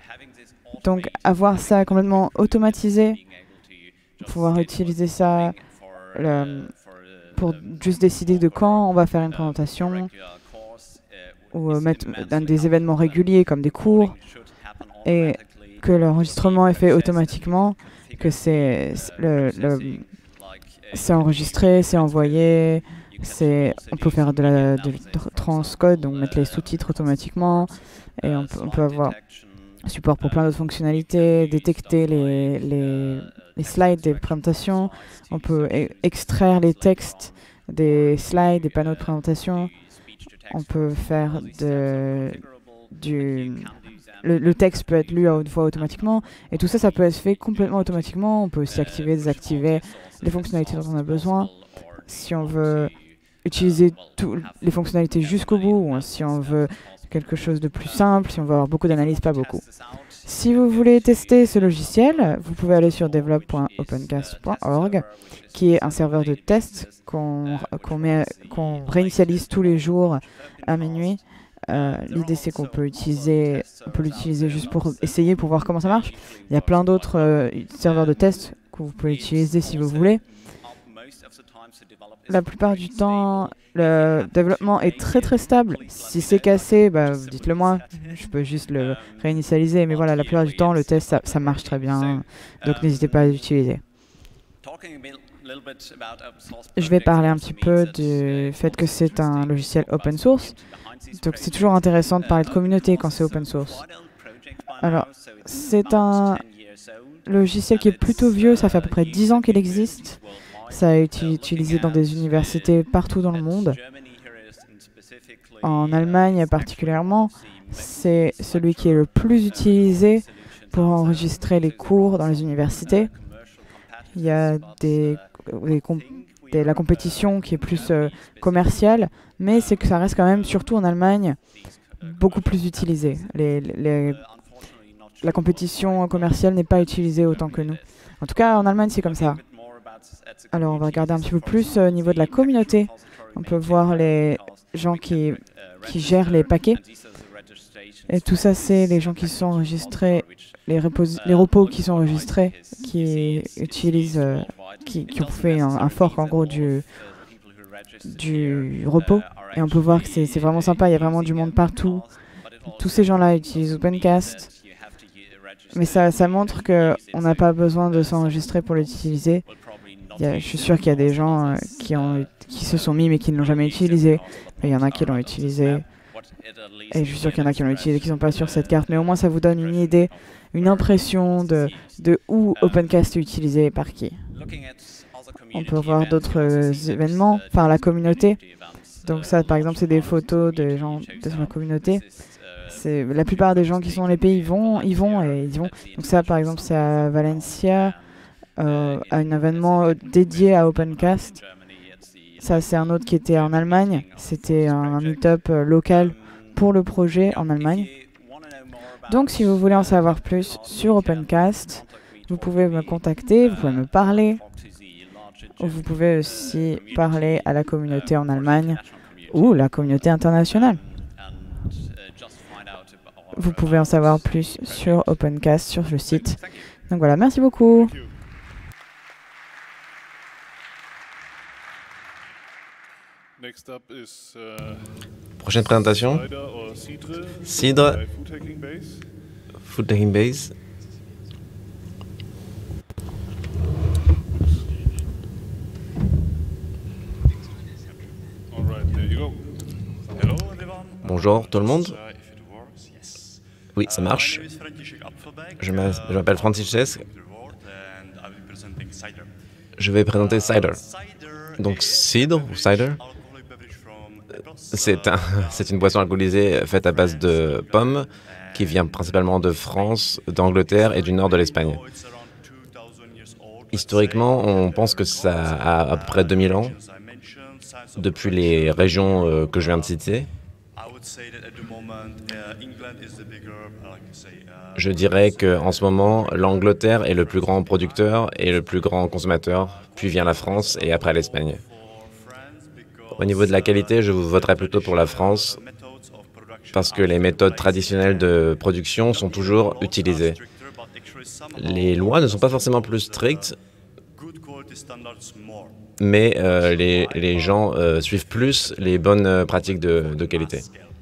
Donc avoir ça complètement automatisé, pouvoir utiliser ça pour juste décider de quand on va faire une présentation ou mettre dans des événements réguliers comme des cours et que l'enregistrement est fait automatiquement, que c'est enregistré, c'est envoyé, on peut faire de transcode, donc mettre les sous-titres automatiquement et on peut avoir support pour plein d'autres fonctionnalités, détecter les slides des présentations, on peut extraire les textes des slides, des panneaux de présentation, on peut faire le texte peut être lu à haute voix automatiquement, et tout ça, ça peut être fait complètement automatiquement. On peut aussi activer, désactiver les fonctionnalités dont on a besoin. Si on veut utiliser toutes les fonctionnalités jusqu'au bout, ou si on veut quelque chose de plus simple, si on veut avoir beaucoup d'analyse, pas beaucoup. Si vous voulez tester ce logiciel, vous pouvez aller sur develop.opencast.org, qui est un serveur de test qu'on réinitialise tous les jours à minuit. L'idée, c'est qu'on peut l'utiliser juste pour essayer, pour voir comment ça marche. Il y a plein d'autres serveurs de test que vous pouvez utiliser si vous voulez. La plupart du temps, le développement est très très stable. Si c'est cassé, dites-le moi, je peux juste le réinitialiser. Mais voilà, la plupart du temps, le test, ça marche très bien. Donc n'hésitez pas à l'utiliser. Je vais parler un petit peu du fait que c'est un logiciel open source. Donc c'est toujours intéressant de parler de communauté quand c'est open source. Alors, c'est un logiciel qui est plutôt vieux, ça fait à peu près 10 ans qu'il existe. Ça a été utilisé dans des universités partout dans le monde. En Allemagne particulièrement, c'est celui qui est le plus utilisé pour enregistrer les cours dans les universités. Il y a la compétition qui est plus commerciale, mais c'est que ça reste quand même, surtout en Allemagne, beaucoup plus utilisé. La compétition commerciale n'est pas utilisée autant que nous. En tout cas, en Allemagne, c'est comme ça. Alors, on va regarder un petit peu plus au niveau de la communauté. On peut voir les gens qui gèrent les paquets. Et tout ça, c'est les gens qui sont enregistrés, les repos qui sont enregistrés, qui utilisent, qui ont fait un fork en gros du repos. Et on peut voir que c'est vraiment sympa, il y a vraiment du monde partout. Tous ces gens-là utilisent Opencast. Mais ça montre qu'on n'a pas besoin de s'enregistrer pour l'utiliser. Je suis sûr qu'il y a des gens qui se sont mis mais qui ne l'ont jamais utilisé. Il y en a qui l'ont utilisé. Et je suis sûr qu'il y en a qui l'ont utilisé qui ne sont pas sur cette carte. Mais au moins, ça vous donne une idée, une impression de où Opencast est utilisé et par qui. On peut voir d'autres événements par la communauté. Donc ça, par exemple, c'est des photos de gens de la communauté. La plupart des gens qui sont dans les pays, ils vont. Donc ça, par exemple, c'est à Valencia, à un événement dédié à Opencast. Ça, c'est un autre qui était en Allemagne. C'était un meet-up local pour le projet en Allemagne. Donc, si vous voulez en savoir plus sur Opencast, vous pouvez me contacter, vous pouvez me parler. Vous pouvez aussi parler à la communauté en Allemagne ou la communauté internationale. Vous pouvez en savoir plus sur Opencast, sur le site. Donc voilà, merci beaucoup. Prochaine présentation, Cidre, Food Hacking Base. Bonjour tout le monde. Oui, ça marche. Je m'appelle František. Je vais présenter Cider. Donc cidre ou cider, c'est une boisson alcoolisée faite à base de pommes qui vient principalement de France, d'Angleterre et du nord de l'Espagne. Historiquement, on pense que ça a à peu près 2000 ans, depuis les régions que je viens de citer. Je dirais qu'en ce moment, l'Angleterre est le plus grand producteur et le plus grand consommateur, puis vient la France et après l'Espagne. Au niveau de la qualité, je voterais plutôt pour la France parce que les méthodes traditionnelles de production sont toujours utilisées. Les lois ne sont pas forcément plus strictes, mais les gens suivent plus les bonnes pratiques de qualité.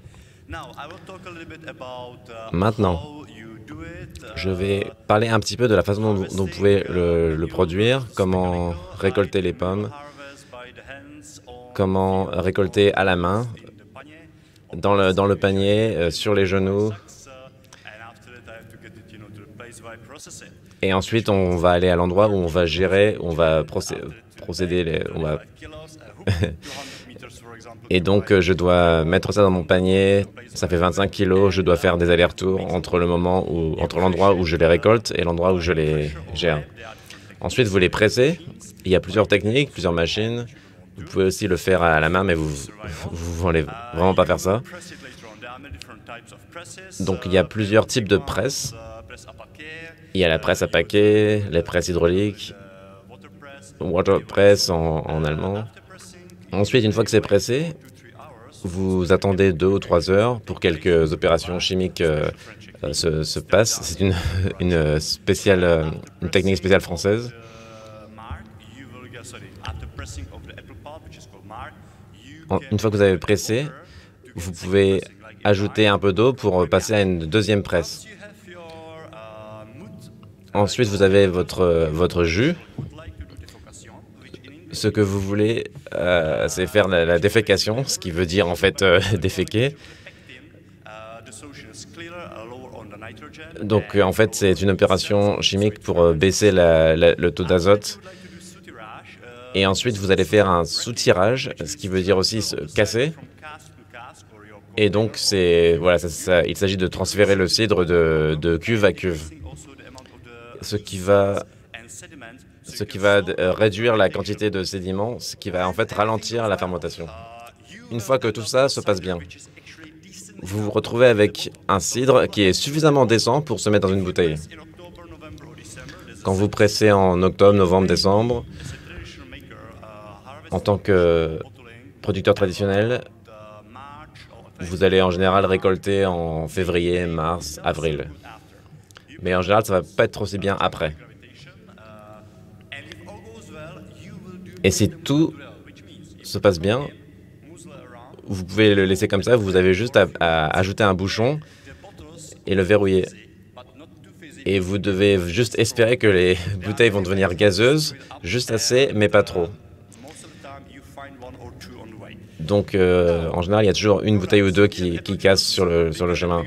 Maintenant, je vais parler un petit peu de la façon dont vous pouvez le produire, comment récolter les pommes, comment récolter à la main, dans le panier, sur les genoux. Et ensuite, on va aller à l'endroit où on va gérer, où on va procéder, Et donc, je dois mettre ça dans mon panier. Ça fait 25 kilos. Je dois faire des allers-retours entre l'endroit où je les récolte et l'endroit où je les gère. Ensuite, vous les pressez. Il y a plusieurs techniques, plusieurs machines. Vous pouvez aussi le faire à la main, mais vous voulez vraiment pas faire ça. Donc, il y a plusieurs types de presses. Il y a la presse à paquet, les presses hydrauliques, water press en allemand. Ensuite, une fois que c'est pressé, vous attendez 2 ou 3 heures pour que quelques opérations chimiques se passent. C'est une technique spéciale française. Une fois que vous avez pressé, vous pouvez ajouter un peu d'eau pour passer à une deuxième presse. Ensuite, vous avez votre jus. Ce que vous voulez, c'est faire la défécation, ce qui veut dire en fait déféquer. Donc en fait, c'est une opération chimique pour baisser le taux d'azote. Et ensuite, vous allez faire un soutirage, ce qui veut dire aussi se casser. Et donc, il s'agit de transférer le cidre de cuve à cuve, ce qui va réduire la quantité de sédiments, ce qui va en fait ralentir la fermentation. Une fois que tout ça se passe bien, vous vous retrouvez avec un cidre qui est suffisamment décent pour se mettre dans une bouteille. Quand vous pressez en octobre, novembre, décembre, en tant que producteur traditionnel, vous allez en général récolter en février, mars, avril. Mais en général, ça ne va pas être aussi bien après. Et si tout se passe bien, vous pouvez le laisser comme ça, vous avez juste à ajouter un bouchon et le verrouiller. Et vous devez juste espérer que les bouteilles vont devenir gazeuses, juste assez, mais pas trop. Donc, en général, il y a toujours une bouteille ou deux qui cassent sur le chemin.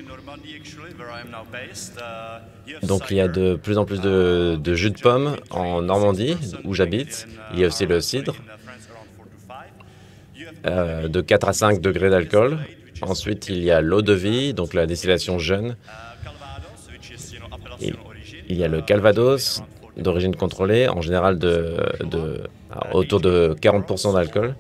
Donc, il y a de plus en plus de jus de pomme en Normandie, où j'habite. Il y a aussi le cidre, de 4 à 5 degrés d'alcool. Ensuite, il y a l'eau de vie, donc la distillation jeune. Il y a le calvados, d'origine contrôlée, en général autour de 40% d'alcool.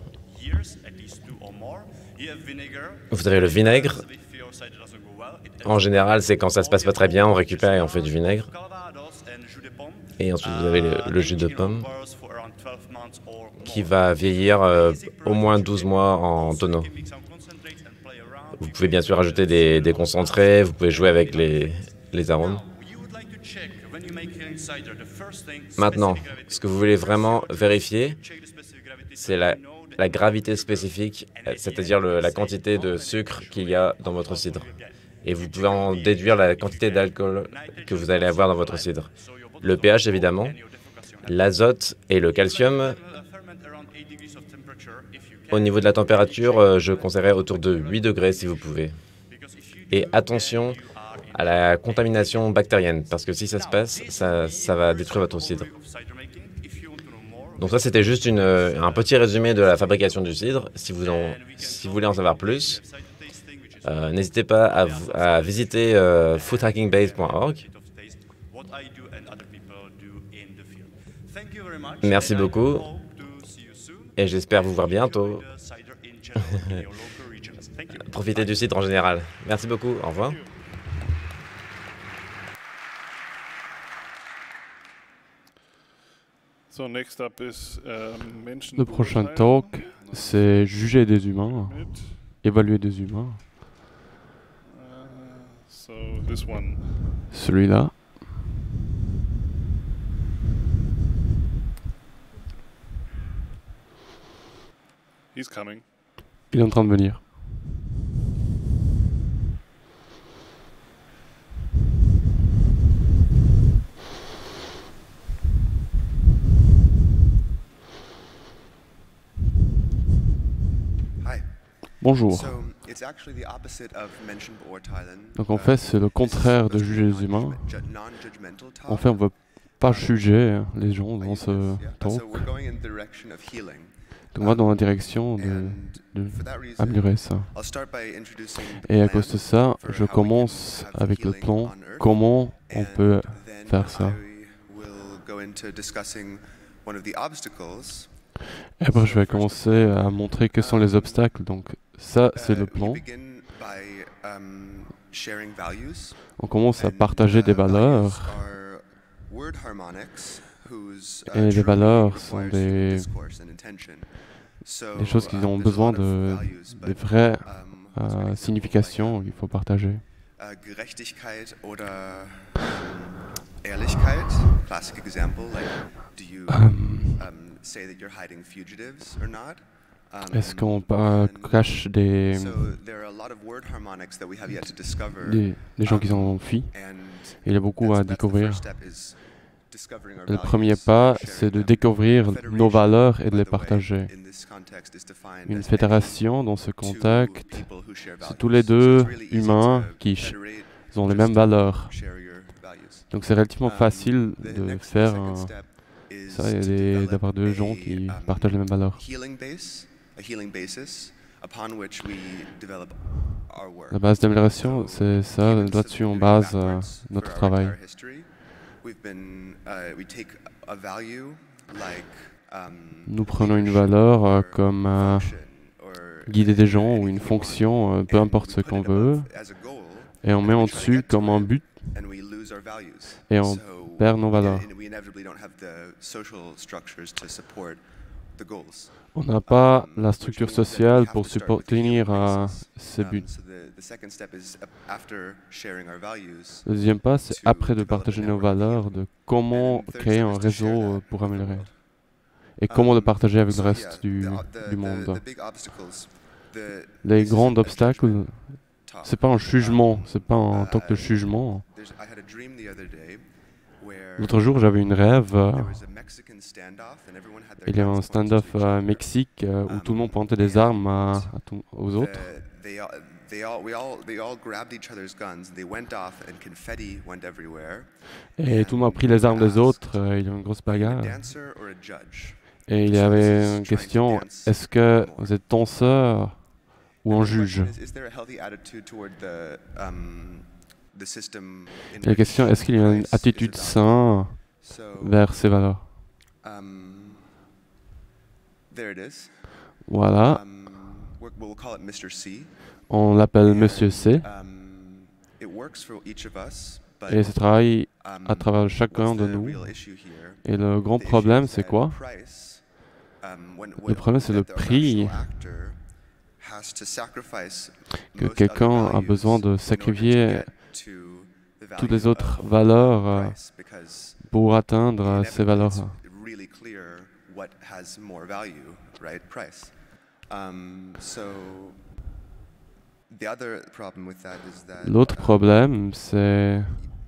Vous avez le vinaigre. En général, c'est quand ça se passe pas très bien, on récupère et on fait du vinaigre. Et ensuite, vous avez le jus de pomme qui va vieillir au moins 12 mois en tonneau. Vous pouvez bien sûr ajouter des concentrés, vous pouvez jouer avec les arômes. Maintenant, ce que vous voulez vraiment vérifier, c'est la gravité spécifique, c'est-à-dire la quantité de sucre qu'il y a dans votre cidre. Et vous pouvez en déduire la quantité d'alcool que vous allez avoir dans votre cidre. Le pH, évidemment, l'azote et le calcium. Au niveau de la température, je conseillerais autour de 8 degrés si vous pouvez. Et attention à la contamination bactérienne, parce que si ça se passe, ça va détruire votre cidre. Donc ça, c'était juste un petit résumé de la fabrication du cidre. Si vous voulez en savoir plus, n'hésitez pas à visiter foodhackingbase.org. Merci beaucoup et j'espère vous voir bientôt. Profitez du cidre en général. Merci beaucoup. Au revoir. Le prochain talk, c'est juger des humains, évaluer des humains. Celui-là. He's coming. Il est en train de venir. Bonjour. Donc en fait, c'est le contraire de juger les humains. En fait, on ne veut pas juger les gens dans ce talk. Donc on va dans la direction d'améliorer ça. Et à cause de ça, je commence avec le plan, comment on peut faire ça. Et après, je vais commencer à montrer quels sont les obstacles. Donc ça, c'est le plan. On commence à partager des valeurs. Et les valeurs sont des choses qui ont besoin de vraies significations qu'il faut partager. Classic example, like, do you say that you're hiding fugitives or not? Est-ce qu'on cache des gens qui ont fui? Il y a beaucoup à découvrir. Le premier pas, c'est de découvrir nos valeurs et de les partager. Une fédération, dans ce contexte, c'est tous les deux humains qui ont les mêmes valeurs. Donc c'est relativement facile de faire ça et d'avoir deux gens qui partagent les mêmes valeurs. La base d'amélioration, c'est ça, là-dessus on base notre travail. Nous prenons une valeur comme guider des gens ou une fonction, peu importe ce qu'on veut, et on met en dessus comme un but. Et on perd nos valeurs. On n'a pas la structure sociale pour soutenir ces buts. Le deuxième pas, c'est après de partager nos valeurs, de comment créer un réseau pour améliorer. Et comment le partager avec le reste du monde. Les grands obstacles, c'est pas un jugement, c'est pas un talk de jugement. L'autre jour, j'avais une rêve. Il y a un stand-off à Mexique où tout le monde pointait des armes aux autres. Et tout le monde a pris les armes des autres. Il y a eu une grosse bagarre. Et il y avait une question, est-ce que vous êtes danseur ou un juge? Et la question, est-ce qu'il y a une attitude saine vers ces valeurs? Voilà. On l'appelle Monsieur C. Et ça travaille à travers chacun de nous. Et le grand problème, c'est quoi? Le problème, c'est le prix que quelqu'un a besoin de sacrifier toutes les autres valeurs pour atteindre ces valeurs. L'autre problème, c'est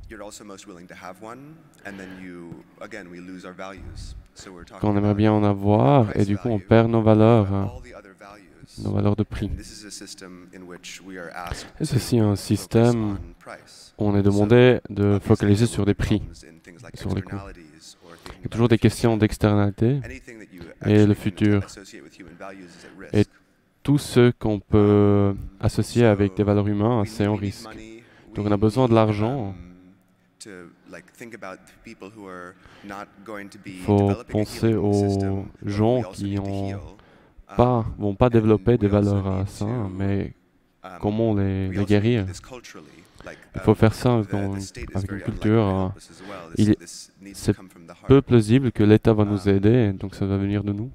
qu'on aimerait bien en avoir et du coup on perd nos valeurs de prix. Et ceci est un système où on est demandé de focaliser sur des prix, sur les coûts. Il y a toujours des questions d'externalité et le futur. Et tout ce qu'on peut associer avec des valeurs humaines, c'est un risque. Donc on a besoin de l'argent. Il faut penser aux gens qui vont pas développer des valeurs saines, mais comment les guérir. Il faut faire ça avec une culture. C'est peu plausible que l'État va nous aider, donc ça va venir de nous.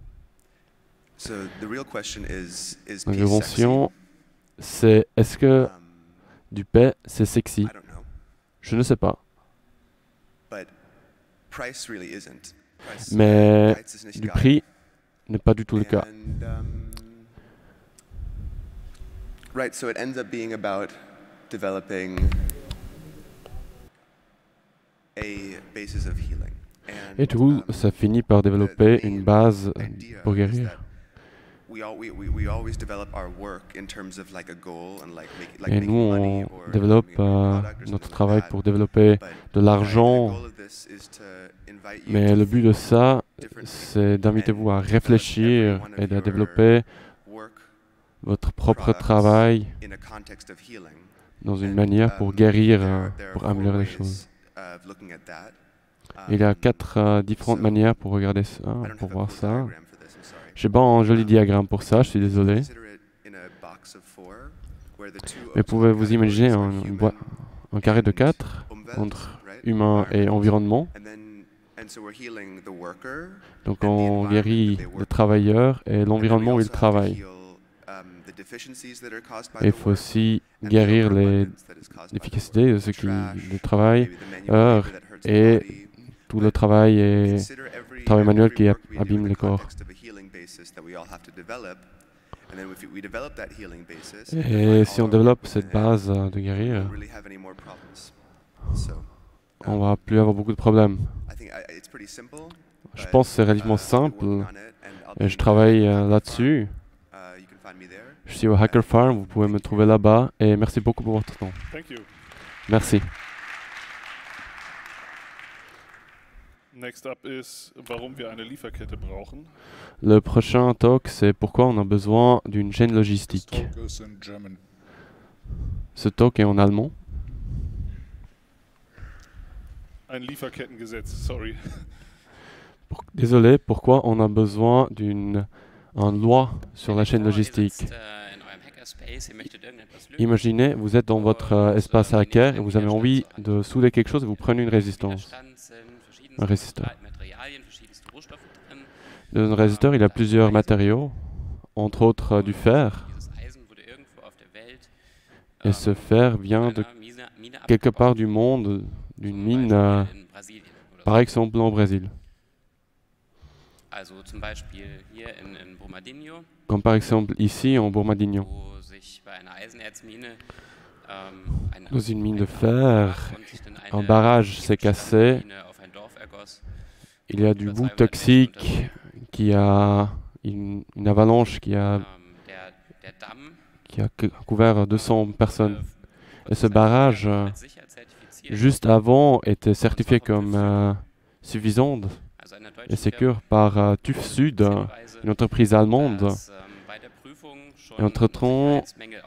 La vraie question, c'est est-ce que du paix, c'est sexy? Je ne sais pas. Mais du prix n'est pas du tout le cas. Right, so it ends up being about developing a basis of healing. Et du coup, ça finit par développer une base pour guérir. Et nous, on développe notre travail pour développer de l'argent. Mais le but de ça, c'est d'inviter vous à réfléchir et à développer votre propre travail dans une manière pour guérir, pour améliorer les choses. Il y a 4 différentes manières pour regarder ça, pour voir ça. Je n'ai pas un joli diagramme pour ça, je suis désolé. Mais pouvez-vous imaginer un carré de 4 entre humain et environnement. Donc on guérit le travailleur et l'environnement où il travaille. Et il faut aussi guérir l'efficacité de ce qui le travail et tout le travail manuel qui abîme le corps. Et si on développe cette base de guérir, on va plus avoir beaucoup de problèmes. Je pense que c'est relativement simple et je travaille là-dessus. Je suis au Hacker Farm, vous pouvez me trouver là-bas et merci beaucoup pour votre temps. Merci. Next up is, warum wir eine Lieferkette brauchen. Le prochain talk, c'est pourquoi on a besoin d'une chaîne logistique. Ce talk est en allemand. Ein Lieferkettengesetz, sorry. Désolé, pourquoi on a besoin d'une loi sur la chaîne logistique. Imaginez, vous êtes dans votre espace hacker et vous avez envie de souder quelque chose et vous prenez une résistance. Un résisteur. Dans un résisteur, il y a plusieurs matériaux, entre autres du fer. Et ce fer vient de quelque part du monde, d'une mine, par exemple au Brésil. Comme par exemple ici en Brumadinho. Dans une mine de fer, un barrage s'est cassé. Il y a du boue toxique, qui a une avalanche qui a couvert 200 personnes. Et ce barrage, juste avant, était certifié comme suffisant et sécure par TÜV Süd, une entreprise allemande. Et entre-temps,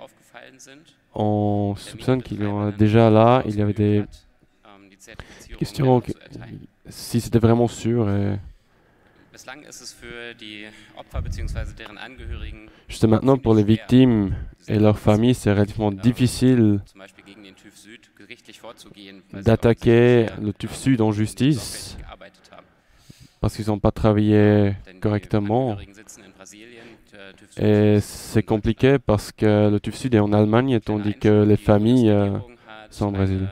on soupçonne qu'il y en a déjà là, il y avait des questions si c'était vraiment sûr. Juste maintenant, pour les victimes et leurs familles, c'est relativement difficile d'attaquer le TÜV Süd en justice parce qu'ils n'ont pas travaillé correctement. Et c'est compliqué parce que le TÜV Süd est en Allemagne, tandis que les familles sont au Brésil.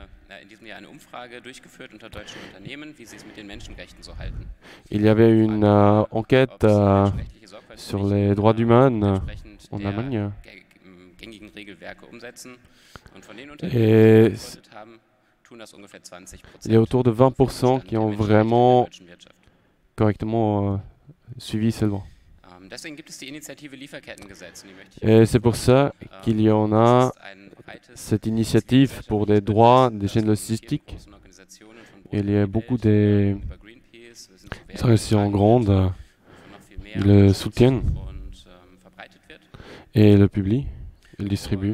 Il y avait une enquête sur les droits humains en Allemagne. Et il y a autour de 20% qui ont vraiment correctement suivi ces lois. Et c'est pour ça qu'il y en a cette initiative pour des droits des chaînes logistiques. Il y a beaucoup d'organisations grandes qui le soutiennent et le publient, le distribuent.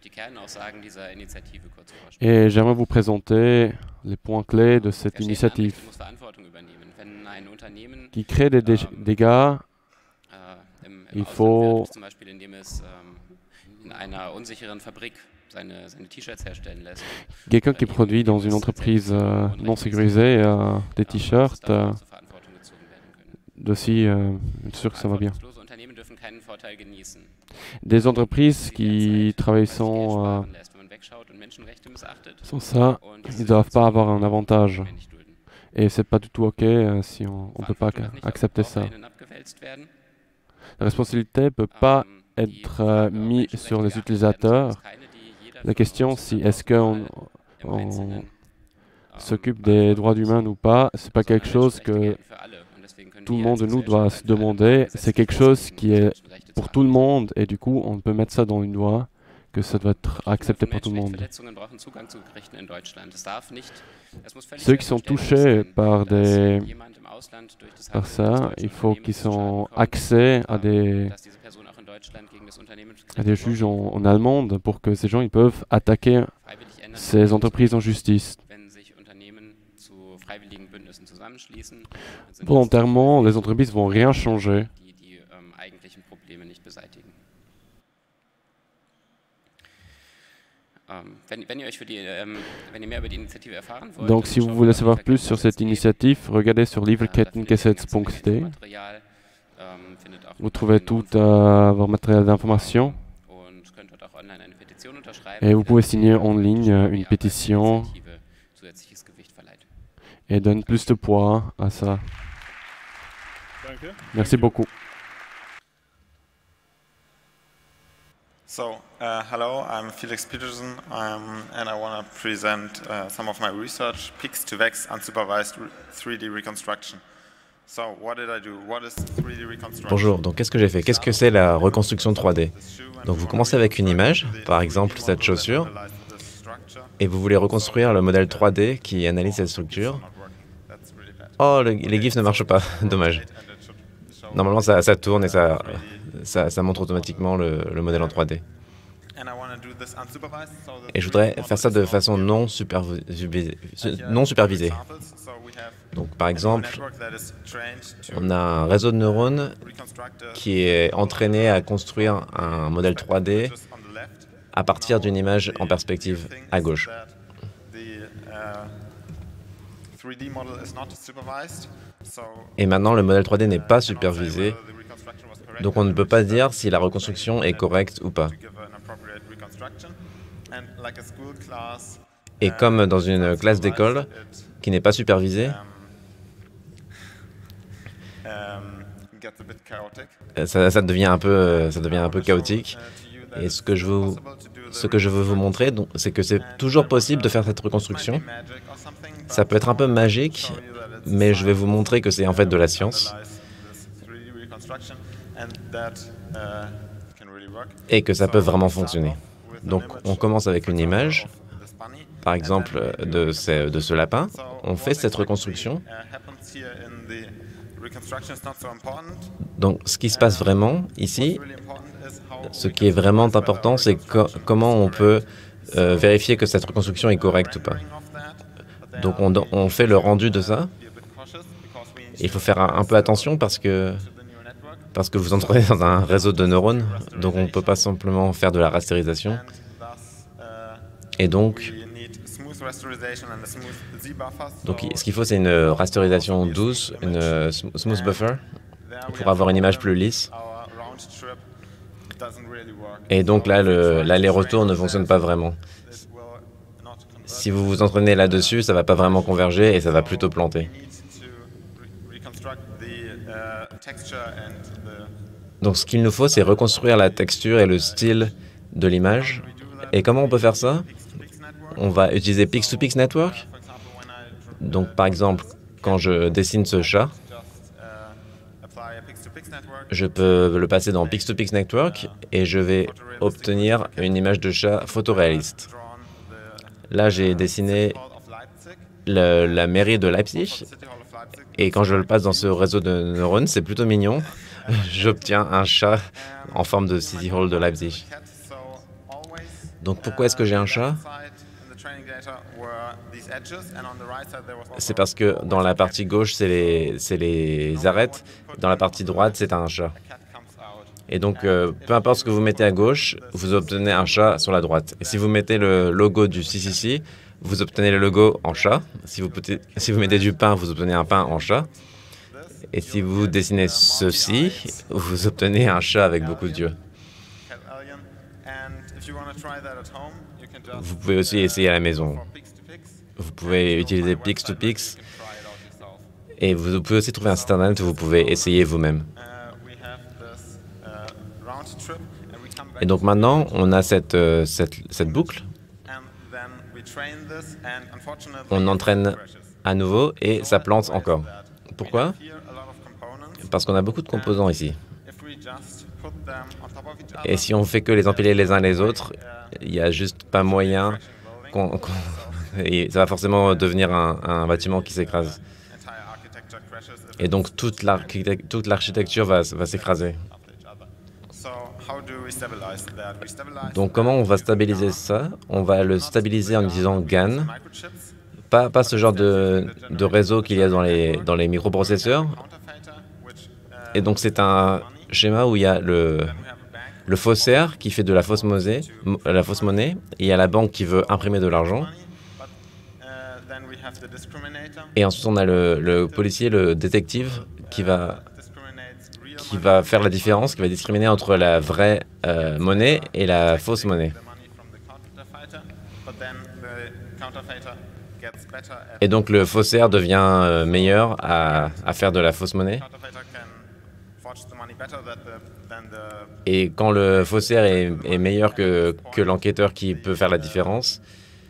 Et j'aimerais vous présenter les points clés de cette initiative qui crée des dégâts. Il faut quelqu'un qui produit dans une entreprise non sécurisée des t-shirts, d'aussi être sûr que ça va bien. Des entreprises qui travaillent sans ça, ils ne doivent pas avoir un avantage. Et c'est pas du tout OK si on ne peut pas accepter ça. La responsabilité ne peut pas être mis sur les utilisateurs. La question, si est-ce qu'on s'occupe des droits humains ou pas, c'est pas quelque chose que tout le monde de nous doit se demander. C'est quelque chose qui est pour tout le monde et du coup, on peut mettre ça dans une loi que ça doit être accepté par tout le monde. Ceux qui sont touchés par ça, il faut qu'ils aient accès à des juges en allemand pour que ces gens ils peuvent attaquer ces entreprises en justice. Volontairement, les entreprises vont rien changer. Donc, si vous voulez savoir plus sur cette initiative, regardez sur livrekettengesetz.de. Vous trouvez tout votre matériel d'information. Et vous pouvez signer en ligne une pétition et donner plus de poids à ça. Merci beaucoup. So, hello, I'm Felix Peterson, and I want to present some of my research, Pix2Vex unsupervised 3D reconstruction. So, what did I do? What is 3D reconstruction? Bonjour, donc qu'est-ce que j'ai fait? Qu'est-ce que c'est la reconstruction 3D? Donc vous commencez avec une image, par exemple cette chaussure, et vous voulez reconstruire le modèle 3D qui analyse cette structure. Oh, les GIFs ne marchent pas, dommage. Normalement ça tourne et ça montre automatiquement le modèle en 3D. Et je voudrais faire ça de façon non supervisée. Donc par exemple, on a un réseau de neurones qui est entraîné à construire un modèle 3D à partir d'une image en perspective à gauche. Et maintenant, le modèle 3D n'est pas supervisé, donc on ne peut pas dire si la reconstruction est correcte ou pas. Et comme dans une classe d'école qui n'est pas supervisée, ça devient un peu chaotique. Et ce que je veux vous montrer, c'est que c'est toujours possible de faire cette reconstruction. Ça peut être un peu magique, mais je vais vous montrer que c'est en fait de la science. Et que ça peut vraiment fonctionner. Donc, on commence avec une image, par exemple de ce lapin. On fait cette reconstruction. Donc, ce qui se passe vraiment ici, ce qui est vraiment important, c'est comment on peut vérifier que cette reconstruction est correcte ou pas. Donc, on fait le rendu de ça. Il faut faire un peu attention parce que vous entrez dans un réseau de neurones, donc on ne peut pas simplement faire de la rasterisation. Et donc ce qu'il faut, c'est une rasterisation douce, une smooth buffer, pour avoir une image plus lisse. Et donc là, l'aller-retour ne fonctionne pas vraiment. Si vous vous entraînez là-dessus, ça ne va pas vraiment converger et ça va plutôt planter. Donc ce qu'il nous faut, c'est reconstruire la texture et le style de l'image. Et comment on peut faire ça? On va utiliser Pix2Pix Network. Donc par exemple, quand je dessine ce chat, je peux le passer dans Pix2Pix Network et je vais obtenir une image de chat photoréaliste. Là, j'ai dessiné la mairie de Leipzig. Et quand je le passe dans ce réseau de neurones, c'est plutôt mignon. J'obtiens un chat en forme de City Hall de Leipzig. Donc pourquoi est-ce que j'ai un chat? C'est parce que dans la partie gauche, c'est les arêtes. Dans la partie droite, c'est un chat. Et donc, peu importe ce que vous mettez à gauche, vous obtenez un chat sur la droite. Et si vous mettez le logo du CCC, vous obtenez le logo en chat. Si vous mettez du pain, vous obtenez un pain en chat. Et si vous dessinez ceci, vous obtenez un chat avec beaucoup d'yeux. Vous pouvez aussi essayer à la maison. Vous pouvez utiliser Pix2Pix. Et vous pouvez aussi trouver un site internet où vous pouvez essayer vous-même. Et donc maintenant, on a cette boucle. On entraîne à nouveau et ça plante encore. Pourquoi? Parce qu'on a beaucoup de composants ici. Et si on fait que les empiler les uns les autres, il n'y a juste pas moyen et ça va forcément devenir un bâtiment qui s'écrase. Et donc toute l'architecture va s'écraser. Donc comment on va stabiliser ça? On va le stabiliser en utilisant GAN. Pas ce genre de réseau qu'il y a dans les microprocesseurs. Et donc c'est un schéma où il y a le faussaire qui fait de la fausse monnaie, et il y a la banque qui veut imprimer de l'argent. Et ensuite on a le policier, le détective qui va faire la différence, qui va discriminer entre la vraie monnaie et la fausse monnaie. Et donc le faussaire devient meilleur à faire de la fausse monnaie. Et quand le faussaire est meilleur que l'enquêteur qui peut faire la différence,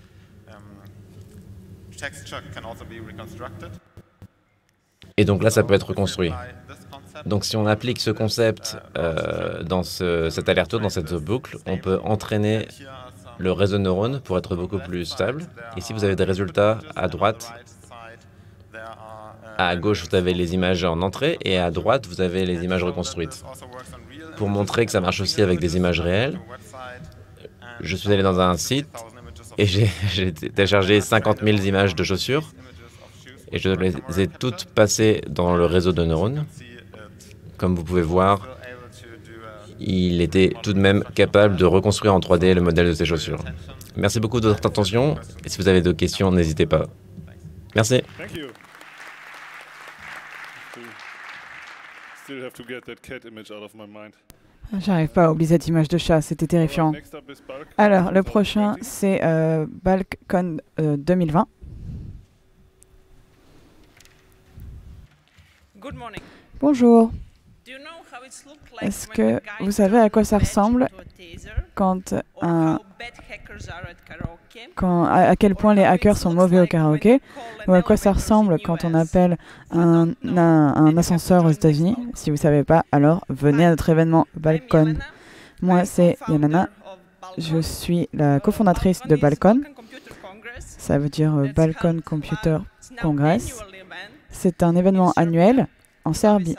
et donc là ça peut être reconstruit. Donc si on applique ce concept dans cet aller-retour, dans cette boucle, on peut entraîner le réseau de neurones pour être beaucoup plus stable. Ici vous avez des résultats à droite. À gauche, vous avez les images en entrée et à droite, vous avez les images reconstruites. Pour montrer que ça marche aussi avec des images réelles, je suis allé dans un site et j'ai téléchargé 50 000 images de chaussures et je les ai toutes passées dans le réseau de neurones. Comme vous pouvez voir, il était tout de même capable de reconstruire en 3D le modèle de ces chaussures. Merci beaucoup de votre attention et si vous avez d'autres questions, n'hésitez pas. Merci. J'arrive pas à oublier cette image de chat, c'était terrifiant. Alors, le prochain, c'est BalCon 2020. Bonjour. Est-ce que vous savez à quoi ça ressemble quand à quel point les hackers sont mauvais au karaoké, ou à quoi ça ressemble quand on appelle un ascenseur aux États-Unis? Si vous ne savez pas, alors venez à notre événement BalCon. Moi, c'est Yanana. Je suis la cofondatrice de BalCon. Ça veut dire BalCon Computer Congress. C'est un événement annuel en Serbie.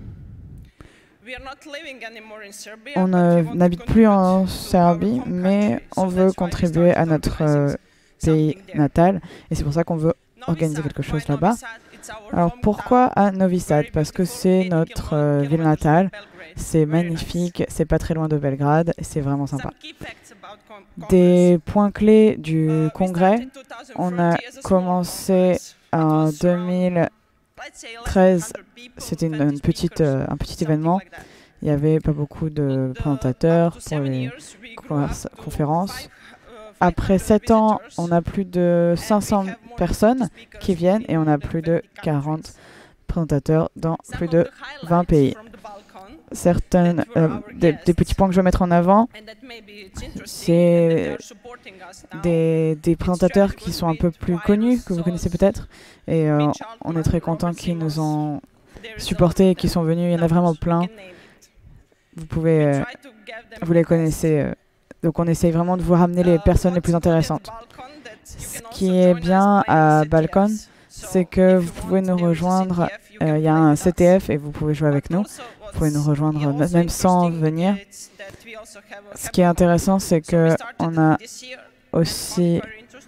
On n'habite plus en Serbie, mais on veut contribuer à notre pays natal, et c'est pour ça qu'on veut organiser quelque chose là-bas. Alors pourquoi à Novi Sad? Parce que c'est notre ville natale, c'est magnifique, c'est pas très loin de Belgrade, et c'est vraiment sympa. Des points clés du congrès, on a commencé en 2013, c'était un petit événement. Il n'y avait pas beaucoup de présentateurs pour les conférences. Après 7 ans, on a plus de 500 personnes qui viennent et on a plus de 40 présentateurs dans plus de 20 pays. Certains des petits points que je veux mettre en avant, c'est des présentateurs qui sont un peu plus connus, que vous connaissez peut-être. Et on est très contents qu'ils nous ont supportés et qu'ils sont venus. Il y en a vraiment plein. Vous les connaissez. Donc on essaye vraiment de vous ramener les personnes les plus intéressantes. Ce qui est bien à BalCon, c'est que vous pouvez nous rejoindre. Il y a un CTF et vous pouvez jouer avec nous. Vous pouvez nous rejoindre même sans venir. Ce qui est intéressant, c'est qu'on a aussi...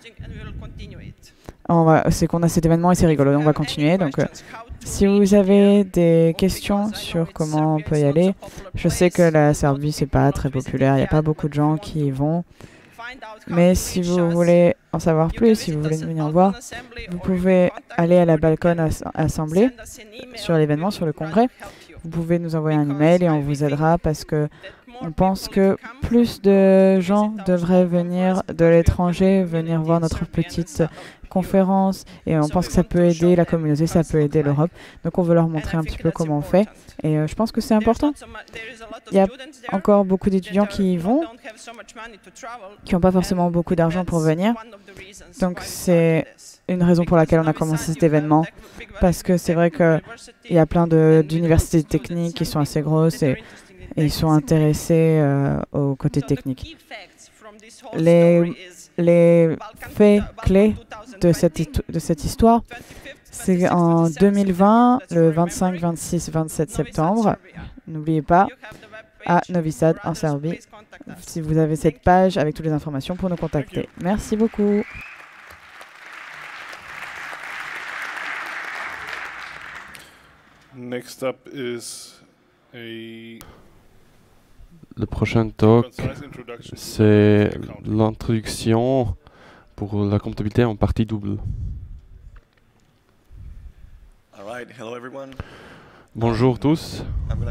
C'est qu'on a cet événement et c'est rigolo, donc on va continuer. Donc, si vous avez des questions sur comment on peut y aller, je sais que la Serbie, c'est pas très populaire, il n'y a pas beaucoup de gens qui y vont. Mais si vous voulez en savoir plus, si vous voulez venir voir, vous pouvez aller à la BalCon Assemblée sur l'événement, sur le congrès. Vous pouvez nous envoyer un email et on vous aidera parce que On pense que plus de gens devraient venir de l'étranger, venir voir notre petite conférence, et on pense que ça peut aider la communauté, ça peut aider l'Europe. Donc on veut leur montrer un petit peu comment on fait, et je pense que c'est important. Il y a encore beaucoup d'étudiants qui y vont, qui n'ont pas forcément beaucoup d'argent pour venir. Donc c'est une raison pour laquelle on a commencé cet événement, parce que c'est vrai qu'il y a plein d'universités techniques qui sont assez grosses et ils sont intéressés au côté technique. Les faits clés de cette histoire, c'est en 2020, le 25, 26, 27 septembre. N'oubliez pas, à Novi Sad, en Serbie. Si vous avez cette page avec toutes les informations pour nous contacter. Merci beaucoup. Next up is le prochain talk, c'est l'introduction pour la comptabilité en partie double. Bonjour tous.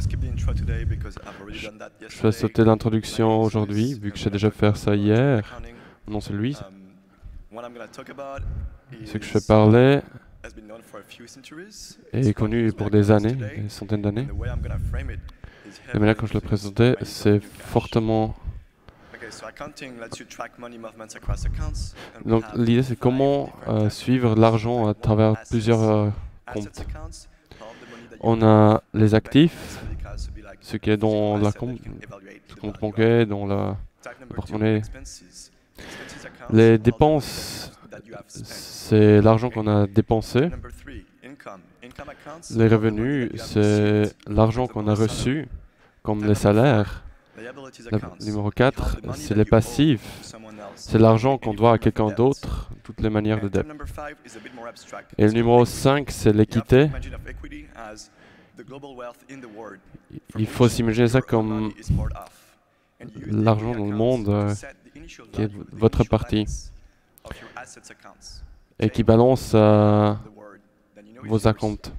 Je vais sauter l'introduction aujourd'hui, vu que j'ai déjà fait ça hier. Non, c'est lui. Ce que je vais parler est connu pour des années, des centaines d'années. La manière quand je le présentais, c'est fortement... Donc l'idée c'est comment suivre l'argent à travers plusieurs comptes. On a les actifs, ce qui est dans la compte bancaire, dans le porte-monnaie. Les dépenses, c'est l'argent qu'on a dépensé. Les revenus, c'est l'argent qu'on a reçu, comme les salaires. Numéro 4, c'est les passifs. C'est l'argent qu'on doit à quelqu'un d'autre, toutes les manières de dette. Et le numéro 5, c'est l'équité. Il faut s'imaginer ça comme l'argent dans le monde qui est votre partie et qui balance vos comptes.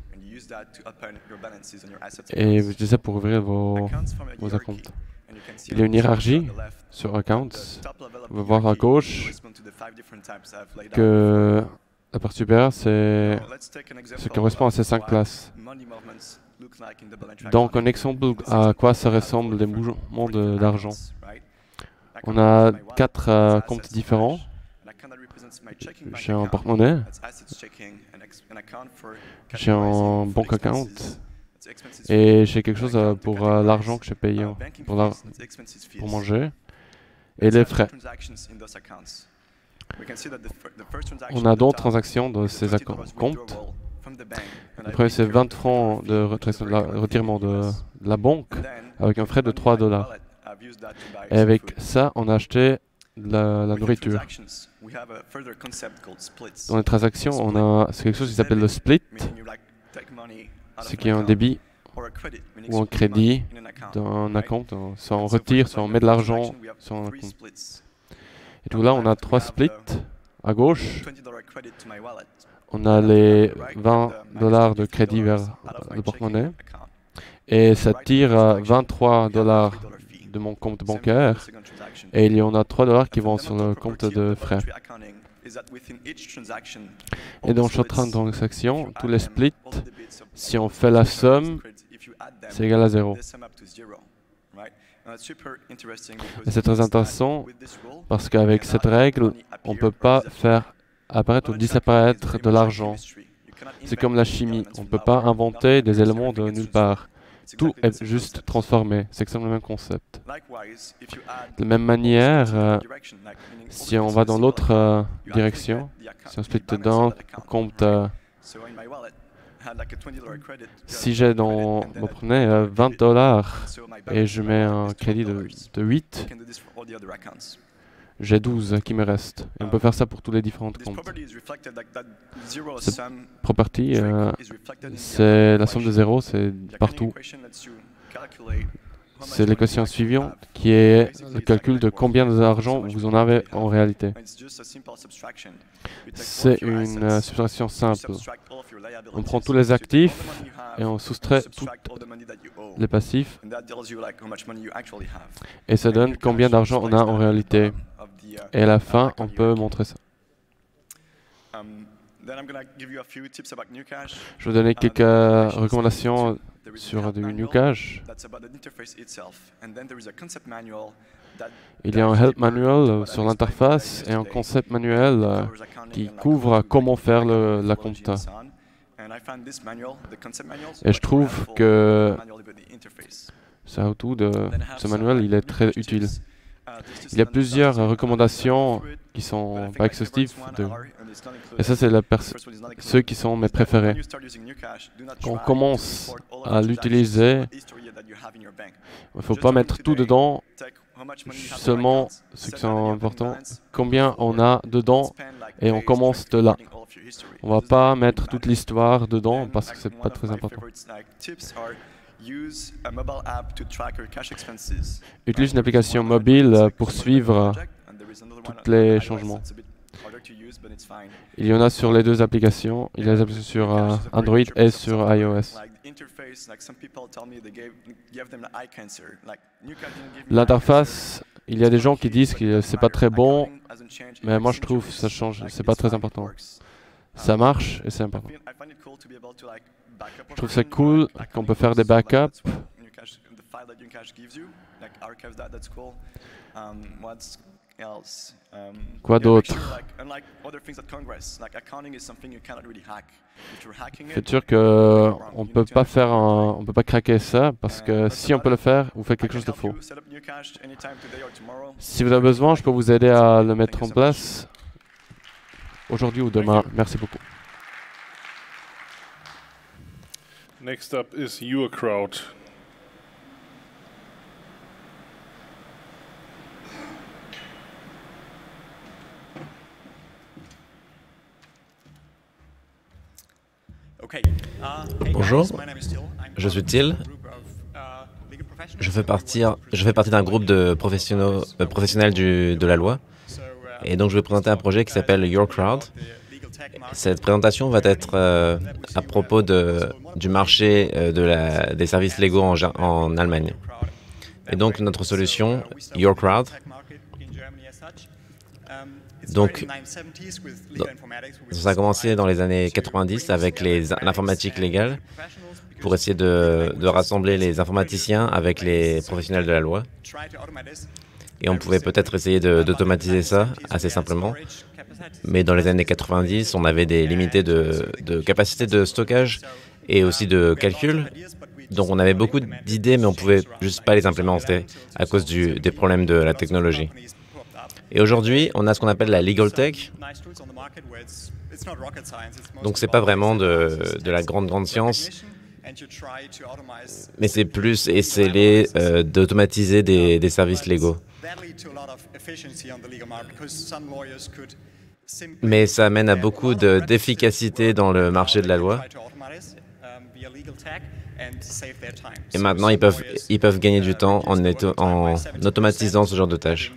Et je dis ça pour ouvrir vos comptes. Il y a une hiérarchie sur Accounts. On va voir à gauche que la partie supérieure, c'est ce qui correspond à ces 5 classes. Donc, un exemple à quoi ça ressemble les mouvements d'argent. On a 4 comptes différents. J'ai un porte-monnaie, j'ai un bank account et j'ai quelque chose pour l'argent que j'ai payé pour manger et les frais. On a d'autres transactions dans ces comptes. Le premier, c'est 20 francs de retirement de la banque avec un frais de 3 $. Et avec ça, on a acheté la nourriture. Dans les transactions, c'est quelque chose qui s'appelle le split, ce qui est un débit ou un crédit d'un compte. Soit on retire, soit on met de l'argent sur un compte. Et tout là, on a 3 splits. À gauche, on a les 20 $ de crédit vers le porte-monnaie. Et ça tire 23 $ de mon compte bancaire. Et il y en a 3 $ qui vont sur le compte de frais. Et dans chaque transaction, tous les splits, si on fait la somme, c'est égal à 0. Et c'est très intéressant parce qu'avec cette règle, on ne peut pas faire apparaître ou disparaître de l'argent. C'est comme la chimie, on ne peut pas inventer des éléments de nulle part. Tout est juste transformé, c'est exactement le même concept. De la même manière, si on va dans l'autre direction, si on split d'un compte, si j'ai dans mon porte-monnaie 20 $ et je mets un crédit de 8, j'ai 12 qui me restent. Et on peut faire ça pour tous les différents comptes. Cette property, c'est la somme de 0, c'est partout. C'est l'équation suivante qui est le calcul de combien d'argent vous en avez en réalité. C'est une subtraction simple. On prend tous les actifs et on soustrait tous les passifs et ça donne combien d'argent on a en réalité. Et à la fin, on peut montrer ça. Je vais vous donner quelques recommandations sur du Newcash. Il y a un help manual sur l'interface et un concept manuel qui couvre comment faire la compta. Et je trouve que ce manuel il est très utile. Il y a plusieurs recommandations qui sont pas exhaustives. Et ça, c'est ceux qui sont mes préférés. Quand on commence à l'utiliser, il ne faut pas mettre tout dedans, seulement ce qui est important, combien on a dedans, et on commence de là. On ne va pas mettre toute l'histoire dedans parce que ce n'est pas très important. Utilise une application mobile pour suivre tous les changements. Il y en a sur les deux applications. Il y a des applications sur Android et sur iOS. L'interface, il y a des gens qui disent que c'est pas très bon, mais moi je trouve que ça change, c'est pas très important. Ça marche et c'est important. Je trouve ça cool qu'on peut faire des backups. Quoi d'autre? Faites sûr qu'on peut pas faire on peut pas craquer ça parce que si on peut le faire, vous faites quelque chose de faux. Si vous avez besoin, je peux vous aider à le mettre en place aujourd'hui ou demain. Merci beaucoup. Next up is YourCrowd. Bonjour, je suis Till. Je fais partie d'un groupe de professionnels de la loi. Et donc je vais présenter un projet qui s'appelle YourCrowd. Cette présentation va être à propos du marché des services légaux en Allemagne. Et donc notre solution, YourCrowd, donc ça a commencé dans les années 90 avec l'informatique légale pour essayer de rassembler les informaticiens avec les professionnels de la loi. Et on pouvait peut-être essayer d'automatiser ça assez simplement. Mais dans les années 90, on avait des limités de capacité de stockage et aussi de calcul. Donc on avait beaucoup d'idées, mais on ne pouvait juste pas les implémenter à cause des problèmes de la technologie. Et aujourd'hui, on a ce qu'on appelle la legal tech. Donc c'est pas vraiment de la grande science, mais c'est plus essayer d'automatiser des services légaux. Mais ça amène à beaucoup d'efficacité dans le marché de la loi. Et maintenant, ils peuvent gagner du temps en automatisant ce genre de tâches.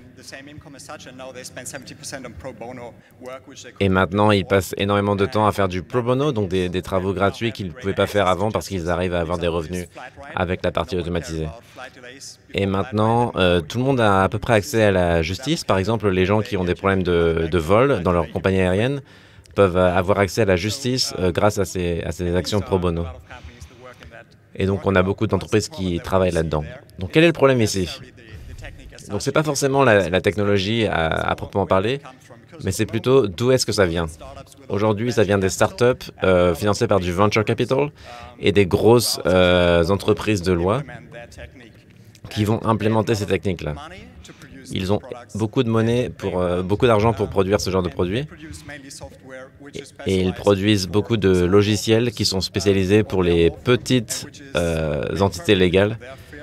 Et maintenant, ils passent énormément de temps à faire du pro bono, donc des travaux gratuits qu'ils ne pouvaient pas faire avant parce qu'ils arrivent à avoir des revenus avec la partie automatisée. Et maintenant, tout le monde a à peu près accès à la justice. Par exemple, les gens qui ont des problèmes de vol dans leur compagnie aérienne peuvent avoir accès à la justice grâce à ces actions pro bono. Et donc, on a beaucoup d'entreprises qui travaillent là-dedans. Donc, quel est le problème ici? Donc, ce n'est pas forcément la technologie à proprement parler, mais c'est plutôt d'où est-ce que ça vient. Aujourd'hui, ça vient des startups financées par du venture capital et des grosses entreprises de loi qui vont implémenter ces techniques-là. Ils ont beaucoup de monnaie, beaucoup d'argent pour produire ce genre de produits. Et ils produisent beaucoup de logiciels qui sont spécialisés pour les petites entités légales.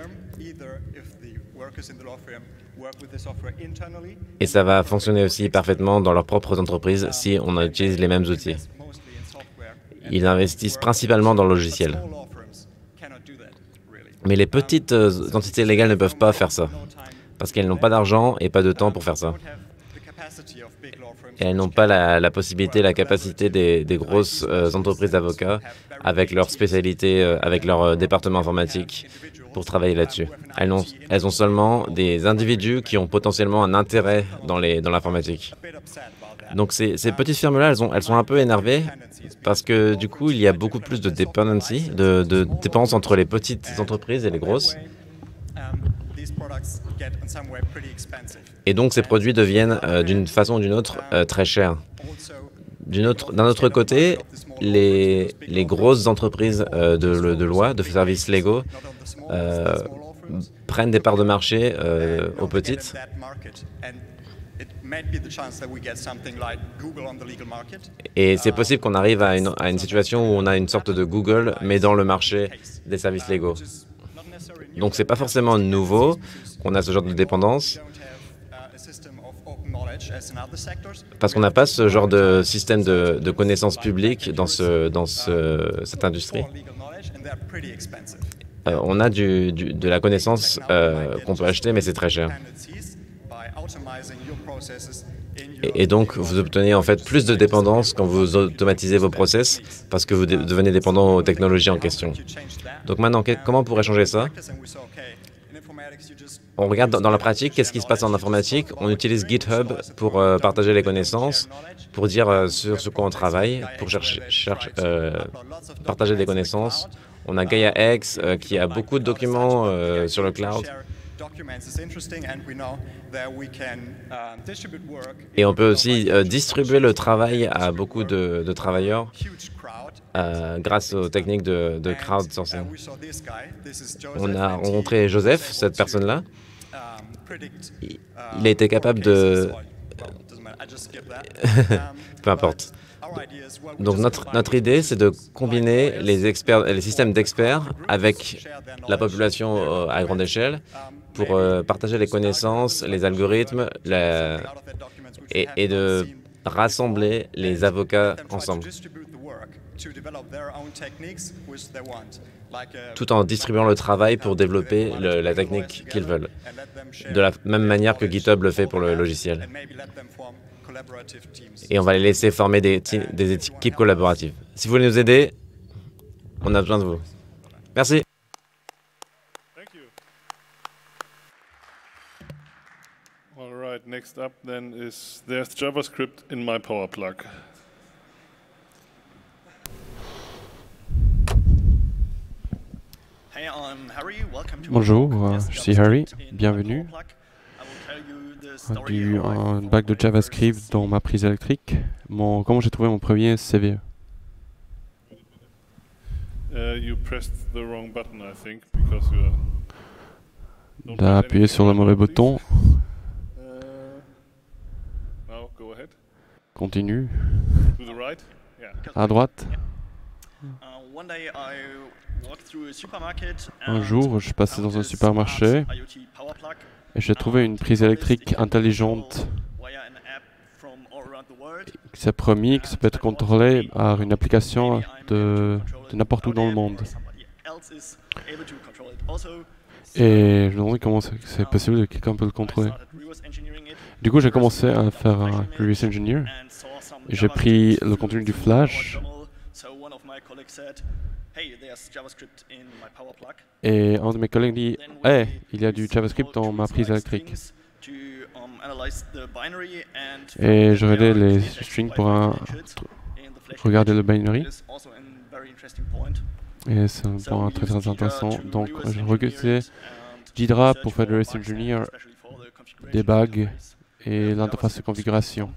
Et ça va fonctionner aussi parfaitement dans leurs propres entreprises si on utilise les mêmes outils. Ils investissent principalement dans le logiciel. Mais les petites entités légales ne peuvent pas faire ça, parce qu'elles n'ont pas d'argent et pas de temps pour faire ça. Et elles n'ont pas la possibilité, la capacité des grosses entreprises d'avocats avec leur spécialité, avec leur département informatique pour travailler là-dessus. Elles ont seulement des individus qui ont potentiellement un intérêt dans l'informatique. Donc ces petites firmes-là, elles sont un peu énervées parce que du coup, il y a beaucoup plus de dependency, de dépendance entre les petites entreprises et les grosses. Et donc ces produits deviennent d'une façon ou d'une autre très chers. D'un autre côté, les grosses entreprises de loi, de services légaux, prennent des parts de marché aux petites. Et c'est possible qu'on arrive à une situation où on a une sorte de Google, mais dans le marché des services légaux. Donc c'est pas forcément nouveau qu'on a ce genre de dépendance, parce qu'on n'a pas ce genre de système de connaissances publiques dans cette industrie. On a de la connaissance qu'on peut acheter, mais c'est très cher. Et donc, vous obtenez en fait plus de dépendance quand vous automatisez vos process, parce que vous devenez dépendant aux technologies en question. Donc maintenant, comment on pourrait changer ça? On regarde dans la pratique, qu'est-ce qui se passe en informatique. On utilise GitHub pour partager les connaissances, pour dire sur quoi on travaille, pour partager des connaissances. On a GaiaX qui a beaucoup de documents sur le cloud. Et on peut aussi distribuer le travail à beaucoup de travailleurs grâce aux techniques de crowdsourcing. On a rencontré Joseph, cette personne-là. Il a été capable de... Peu importe. Donc notre idée, c'est de combiner les systèmes d'experts avec la population à grande échelle pour partager les connaissances, les algorithmes et de rassembler les avocats ensemble, tout en distribuant le travail pour développer la technique qu'ils veulent, de la même manière que GitHub le fait pour le logiciel. Et on va les laisser former des équipes collaboratives. Si vous voulez nous aider, on a besoin de vous. Merci. All right, next up then is there's JavaScript in my power plug. Bonjour, je suis Harry, bienvenue. Un bac de JavaScript dans ma prise électrique. Comment j'ai trouvé mon premier CVE? You pressed the wrong button, I think, because you T'as appuyé sur le mauvais bouton. Now go ahead. Continue. To the right. Yeah. À droite. Un jour, je passais dans un supermarché et j'ai trouvé une prise électrique intelligente qui s'est promis que ça peut être contrôlé par une application de n'importe où dans le monde. Et je me demandais comment c'est possible que quelqu'un peut le contrôler. Du coup, j'ai commencé à faire un reverse engineer. J'ai pris le contenu du Flash et un de mes collègues dit « Hey, il y a du JavaScript dans ma prise électrique. » Et je regardais les strings pour regarder le binary. Et c'est un point très intéressant. Donc, j'ai regardé Jira pour faire le reverse engineer, des bugs et l'interface de configuration.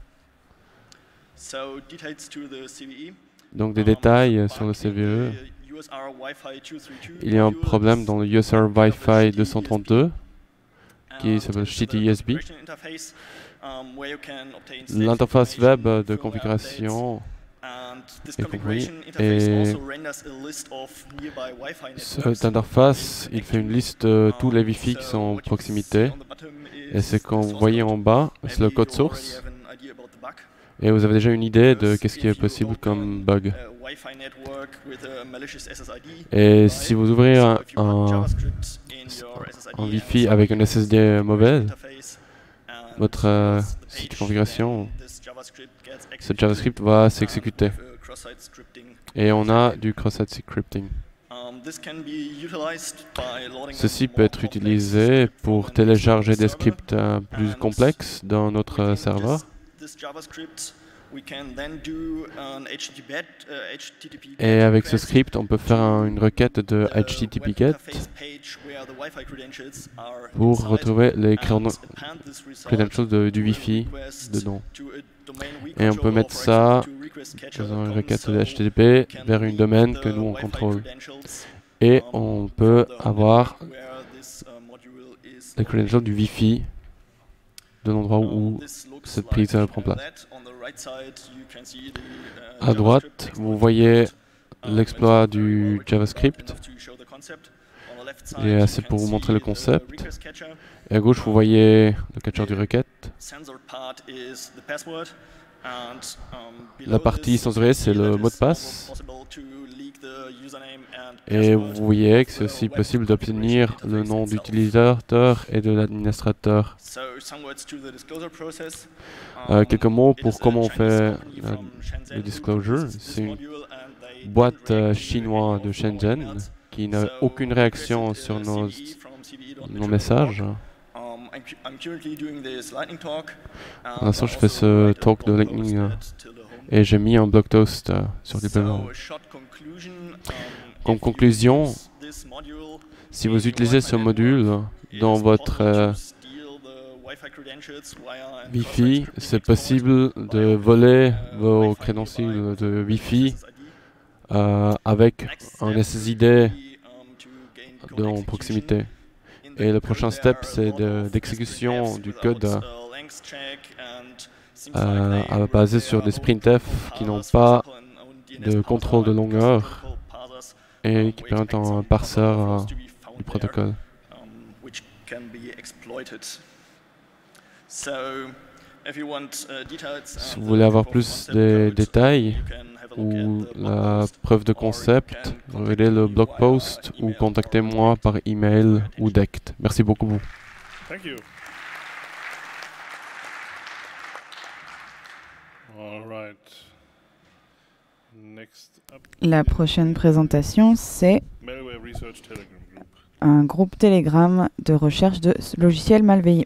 Donc des détails sur le CVE. Il y a un problème dans le USR Wi-Fi 232 qui s'appelle ShittyUSB. L'interface web de configuration est compris. Et cette interface, il fait une liste de tous les Wi-Fi qui sont en proximité. Et ce qu'on voyez en bas, c'est le code source. Et vous avez déjà une idée de qu'est-ce qui est possible comme bug. Et si vous ouvrez un Wi-Fi avec un SSD mauvais, votre site de configuration, ce JavaScript va s'exécuter. Et on a du cross-site scripting. Ceci peut être utilisé pour télécharger des scripts plus complexes dans notre serveur. Et avec ce script, on peut faire une requête de HTTP GET pour retrouver les credentials du Wi-Fi dedans. Et on peut mettre ça dans une requête de HTTP vers une domaine que nous on contrôle. Et on peut avoir les credentials du Wi-Fi de l'endroit où cette prise prend place. À droite, vous voyez l'exploit du JavaScript. J'ai assez pour vous montrer le concept. Et à gauche, vous voyez le catcher du requête. La partie censurée, c'est le mot de passe. Et vous voyez que c'est aussi possible d'obtenir le nom d'utilisateur et de l'administrateur. Quelques mots pour comment on fait le disclosure. C'est une boîte chinoise de Shenzhen qui n'a aucune réaction sur nos messages. Pour l'instant, je fais ce talk de Lightning et j'ai mis un blog post sur du blog. Comme conclusion, si vous utilisez ce module dans votre Wi-Fi, c'est possible de voler vos credentials de Wi-Fi avec un SSID en proximité. Et le prochain step, c'est d'exécution du code basé sur des sprintf qui n'ont pas de contrôle de longueur et qui permettent un parseur du protocole. Si vous voulez avoir plus de détails ou la preuve de concept, regardez le blog post ou contactez-moi par email ou DECT. Merci beaucoup. Thank you. All right. Next up. La prochaine présentation, c'est Malware Research Telegram Group. un groupe Telegram de recherche de logiciels malveillants.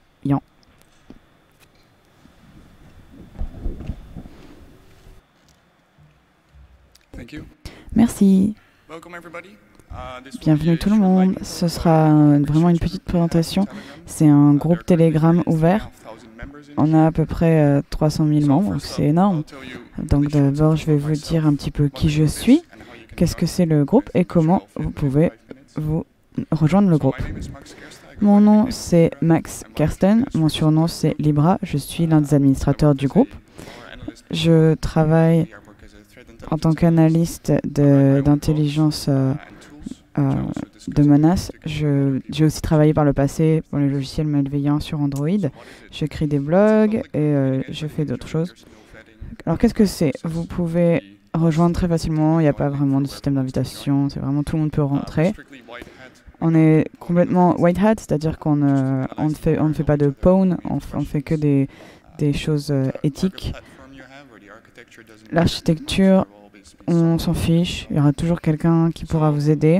Merci. Bienvenue tout le monde. Ce sera vraiment une petite présentation. C'est un groupe Telegram ouvert. On a à peu près 300 000 membres, c'est énorme. Donc d'abord, je vais vous dire un petit peu qui je suis, qu'est-ce que c'est le groupe et comment vous pouvez vous rejoindre le groupe. Mon nom, c'est Max Kersten. Mon surnom, c'est Libra. Je suis l'un des administrateurs du groupe. Je travaille en tant qu'analyste d'intelligence de menaces. J'ai aussi travaillé par le passé pour les logiciels malveillants sur Android. J'écris des blogs et je fais d'autres choses. Alors qu'est-ce que c'est? Vous pouvez rejoindre très facilement, il n'y a pas vraiment de système d'invitation, c'est vraiment tout le monde peut rentrer. On est complètement white hat, c'est-à-dire qu'on ne fait pas de pawn, on fait que des choses éthiques. L'architecture, on s'en fiche, il y aura toujours quelqu'un qui pourra vous aider.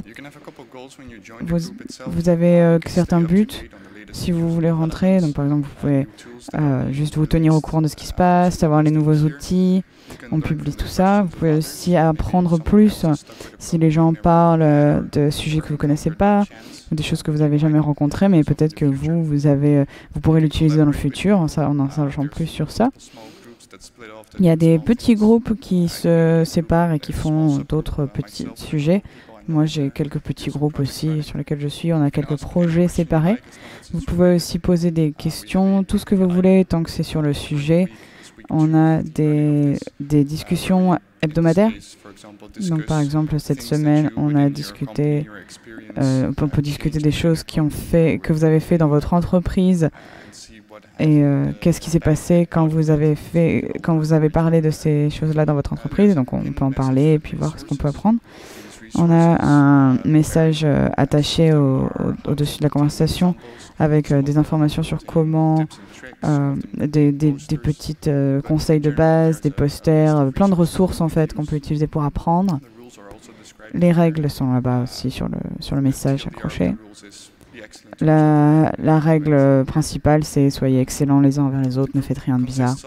Vous avez certains buts si vous voulez rentrer, donc par exemple vous pouvez juste vous tenir au courant de ce qui se passe, savoir les nouveaux outils, on publie tout ça. Vous pouvez aussi apprendre plus si les gens parlent de sujets que vous ne connaissez pas, des choses que vous n'avez jamais rencontrées, mais peut-être que vous pourrez l'utiliser dans le futur, en en sachant plus sur ça. Il y a des petits groupes qui se séparent et qui font d'autres petits sujets. Moi, j'ai quelques petits groupes aussi sur lesquels je suis. On a quelques projets séparés. Vous pouvez aussi poser des questions, tout ce que vous voulez, tant que c'est sur le sujet. On a des discussions hebdomadaires. Donc, par exemple, cette semaine, on a discuté, on peut discuter des choses que vous avez fait dans votre entreprise. Et qu'est-ce qui s'est passé quand vous avez parlé de ces choses-là dans votre entreprise. Donc on peut en parler et puis voir ce qu'on peut apprendre. On a un message attaché au-dessus de la conversation avec des informations sur comment, des petits conseils de base, des posters, plein de ressources en fait qu'on peut utiliser pour apprendre. Les règles sont là-bas aussi sur le message accroché. La règle principale, c'est soyez excellents les uns envers les autres, ne faites rien de bizarre.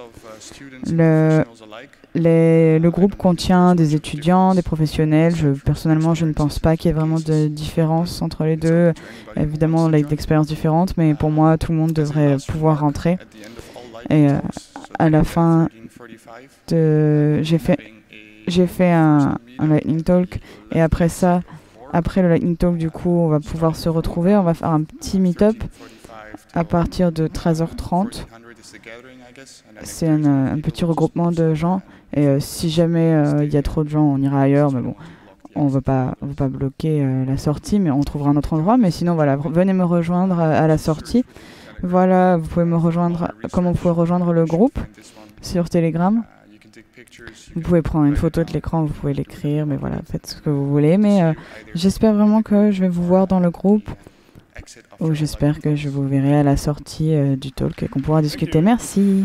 Le groupe contient des étudiants, des professionnels. Personnellement, je ne pense pas qu'il y ait vraiment de différence entre les deux. Évidemment, l'expérience différente, mais pour moi, tout le monde devrait pouvoir rentrer. Et à la fin, j'ai fait un Lightning Talk, et après ça, après le Lightning Talk, du coup, on va pouvoir se retrouver. On va faire un petit meet-up à partir de 13h30. C'est un petit regroupement de gens. Et si jamais il y a trop de gens, on ira ailleurs. Mais bon, on ne veut pas bloquer la sortie, mais on trouvera un autre endroit. Mais sinon, voilà, venez me rejoindre à la sortie. Voilà, vous pouvez me rejoindre. Comment vous pouvez rejoindre le groupe sur Telegram. Vous pouvez prendre une photo de l'écran, vous pouvez l'écrire, mais voilà, faites ce que vous voulez. Mais j'espère vraiment que je vais vous voir dans le groupe, ou j'espère que je vous verrai à la sortie du talk et qu'on pourra discuter. Merci.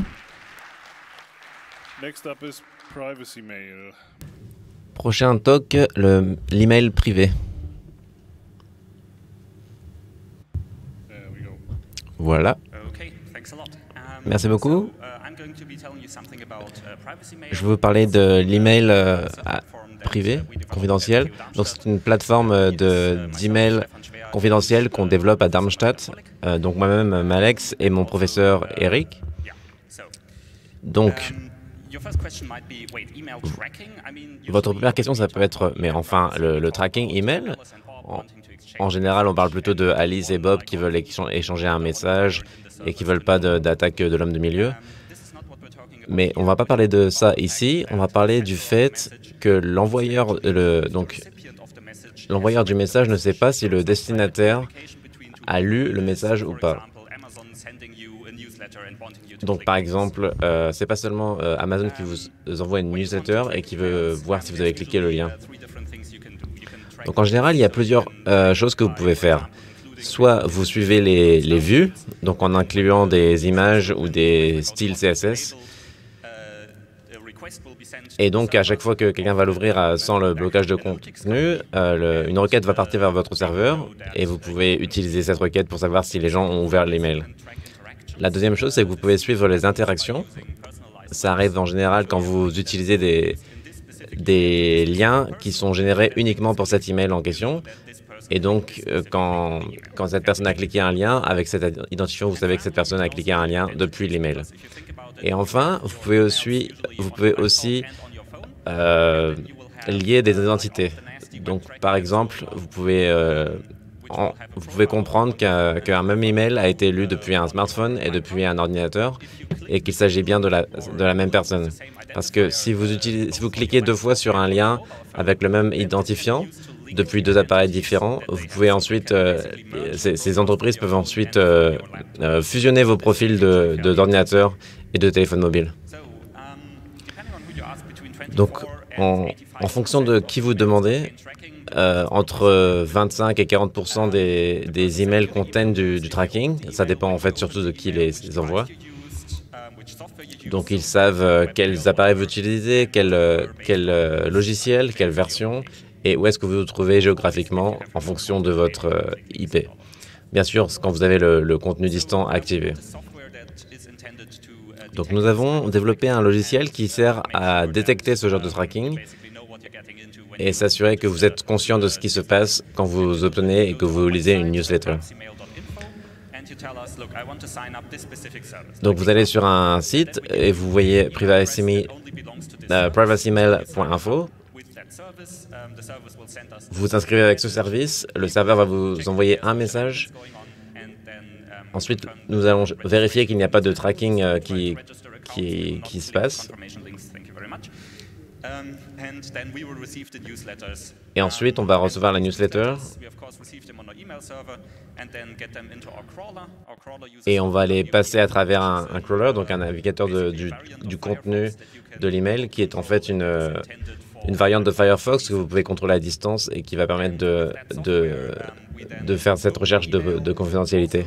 Prochain talk, l'email privé. Voilà. Merci beaucoup. Je vais vous parler de l'email privé, confidentiel. Donc c'est une plateforme d'email confidentiel qu'on développe à Darmstadt. Donc moi-même, Malex, et mon professeur Eric. Donc, votre première question, ça peut être, mais enfin, le tracking email, en général, on parle plutôt de Alice et Bob qui veulent échanger un message et qui ne veulent pas d'attaque de l'homme de milieu. Mais on ne va pas parler de ça ici, on va parler du fait que l'envoyeur du message ne sait pas si le destinataire a lu le message ou pas. Donc par exemple, c'est pas seulement Amazon qui vous envoie une newsletter et qui veut voir si vous avez cliqué le lien. Donc en général, il y a plusieurs choses que vous pouvez faire. Soit vous suivez les vues, donc en incluant des images ou des styles CSS. Et donc, à chaque fois que quelqu'un va l'ouvrir sans le blocage de contenu, une requête va partir vers votre serveur et vous pouvez utiliser cette requête pour savoir si les gens ont ouvert l'email. La deuxième chose, c'est que vous pouvez suivre les interactions. Ça arrive en général quand vous utilisez des liens qui sont générés uniquement pour cet email en question. Et donc, quand cette personne a cliqué un lien, avec cette identifiant, vous savez que cette personne a cliqué un lien depuis l'email. Et enfin, vous pouvez aussi lier des identités. Donc, par exemple, vous pouvez comprendre qu'un même email a été lu depuis un smartphone et depuis un ordinateur et qu'il s'agit bien de la même personne. Parce que si vous cliquez 2 fois sur un lien avec le même identifiant, depuis 2 appareils différents, vous pouvez ensuite, ces entreprises peuvent ensuite fusionner vos profils d'ordinateur et de téléphone mobile. Donc, en fonction de qui vous demandez, entre 25 et 40% des emails contiennent du tracking. Ça dépend en fait surtout de qui les envoie. Donc, ils savent quels appareils vous utilisez, quel logiciel, quelle version, et où est-ce que vous vous trouvez géographiquement en fonction de votre IP. Bien sûr, quand vous avez le contenu distant activé. Donc nous avons développé un logiciel qui sert à détecter ce genre de tracking et s'assurer que vous êtes conscient de ce qui se passe quand vous obtenez et que vous lisez une newsletter. Donc vous allez sur un site et vous voyez privacymail.info. Vous vous inscrivez avec ce service, le serveur va vous envoyer un message. Ensuite, nous allons vérifier qu'il n'y a pas de tracking qui se passe. Et ensuite, on va recevoir la newsletter. Et on va les passer à travers un crawler, donc un navigateur du contenu de l'email, qui est en fait une variante de Firefox que vous pouvez contrôler à distance et qui va permettre de faire cette recherche de confidentialité.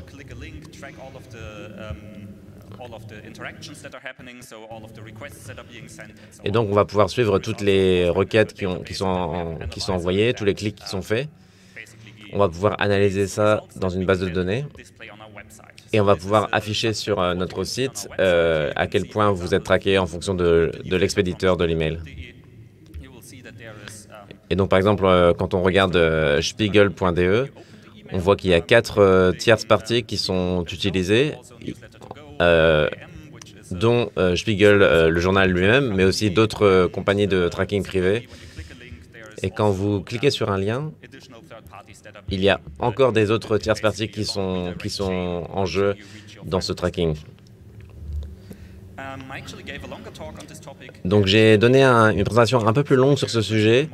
Et donc, on va pouvoir suivre toutes les requêtes qui sont envoyées, tous les clics qui sont faits. On va pouvoir analyser ça dans une base de données. Et on va pouvoir afficher sur notre site à quel point vous êtes traqué en fonction de l'expéditeur de l'email. Et donc, par exemple, quand on regarde spiegel.de, on voit qu'il y a 4 tierces parties qui sont utilisées, dont Spiegel, le journal lui-même, mais aussi d'autres compagnies de tracking privées. Et quand vous cliquez sur un lien, il y a encore des autres tierces parties qui sont en jeu dans ce tracking. Donc j'ai donné une présentation un peu plus longue sur ce sujet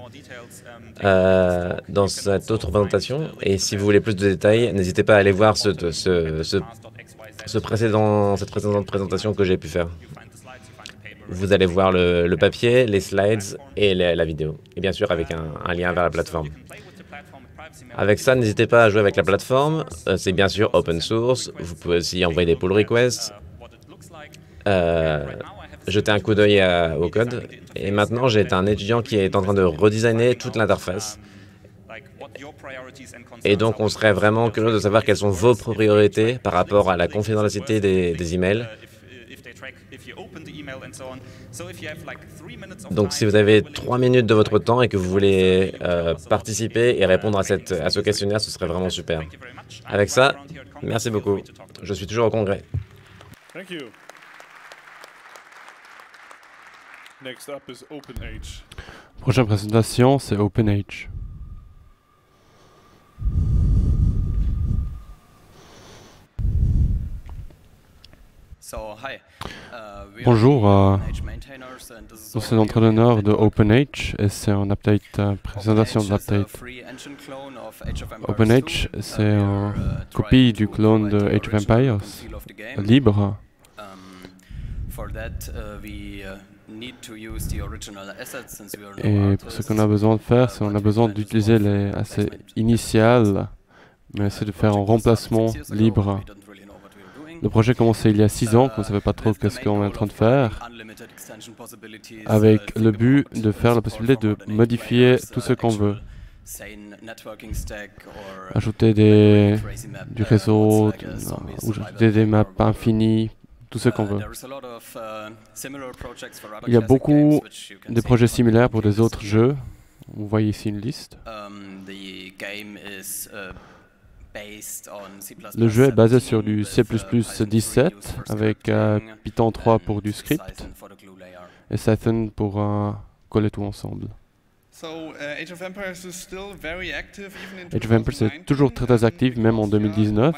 dans cette autre présentation. Et si vous voulez plus de détails, n'hésitez pas à aller voir cette précédente présentation que j'ai pu faire. Vous allez voir le papier, les slides et la vidéo. Et bien sûr avec un lien vers la plateforme. Avec ça, n'hésitez pas à jouer avec la plateforme. C'est bien sûr open source. Vous pouvez aussi envoyer des pull requests. Jeter un coup d'œil au code. Et maintenant, j'ai un étudiant qui est en train de redesigner toute l'interface. Et donc, on serait vraiment curieux de savoir quelles sont vos priorités par rapport à la confidentialité des emails. Donc, si vous avez 3 minutes de votre temps et que vous voulez participer et répondre à ce questionnaire, ce serait vraiment super. Avec ça, merci beaucoup. Je suis toujours au congrès. Thank you. Next up is OpenH. Prochaine présentation, c'est OpenH. Bonjour, nous sommes l'entraîneur de OpenH et c'est une présentation de l'update. OpenH, c'est une copie du clone de Age of Empires, libre. Et pour ce qu'on a besoin de faire, c'est qu'on a besoin d'utiliser les assets initiales, mais c'est de faire un remplacement libre. Le projet a commencé il y a 6 ans, qu'on ne savait pas trop qu'est-ce qu'on est en train de faire, avec le but de faire la possibilité de modifier tout ce qu'on veut. Ajouter du réseau, ou des maps infinies, tout ce qu'on veut. Il y a beaucoup de projets similaires pour des autres jeux. Vous voyez ici une liste. Le jeu est basé sur du C++ 17 avec Python 3 pour du script et Python pour coller tout ensemble. Age of Empires est toujours très actif, même en 2019,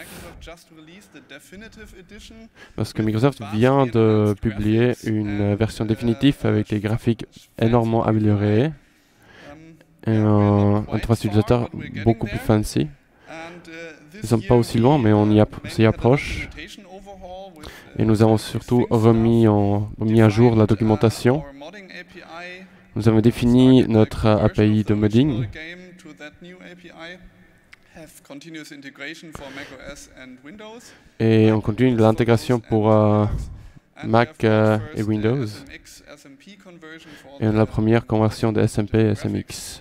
parce que Microsoft vient de publier une version définitive avec des graphiques énormément améliorés et un interface utilisateur beaucoup plus fancy. Nous ne sommes pas aussi loin, mais on s'y approche. Et nous avons surtout remis à jour la documentation. Nous avons défini notre API de modding. Et on continue l'intégration pour Mac et Windows. Et la première conversion de SMP et SMX.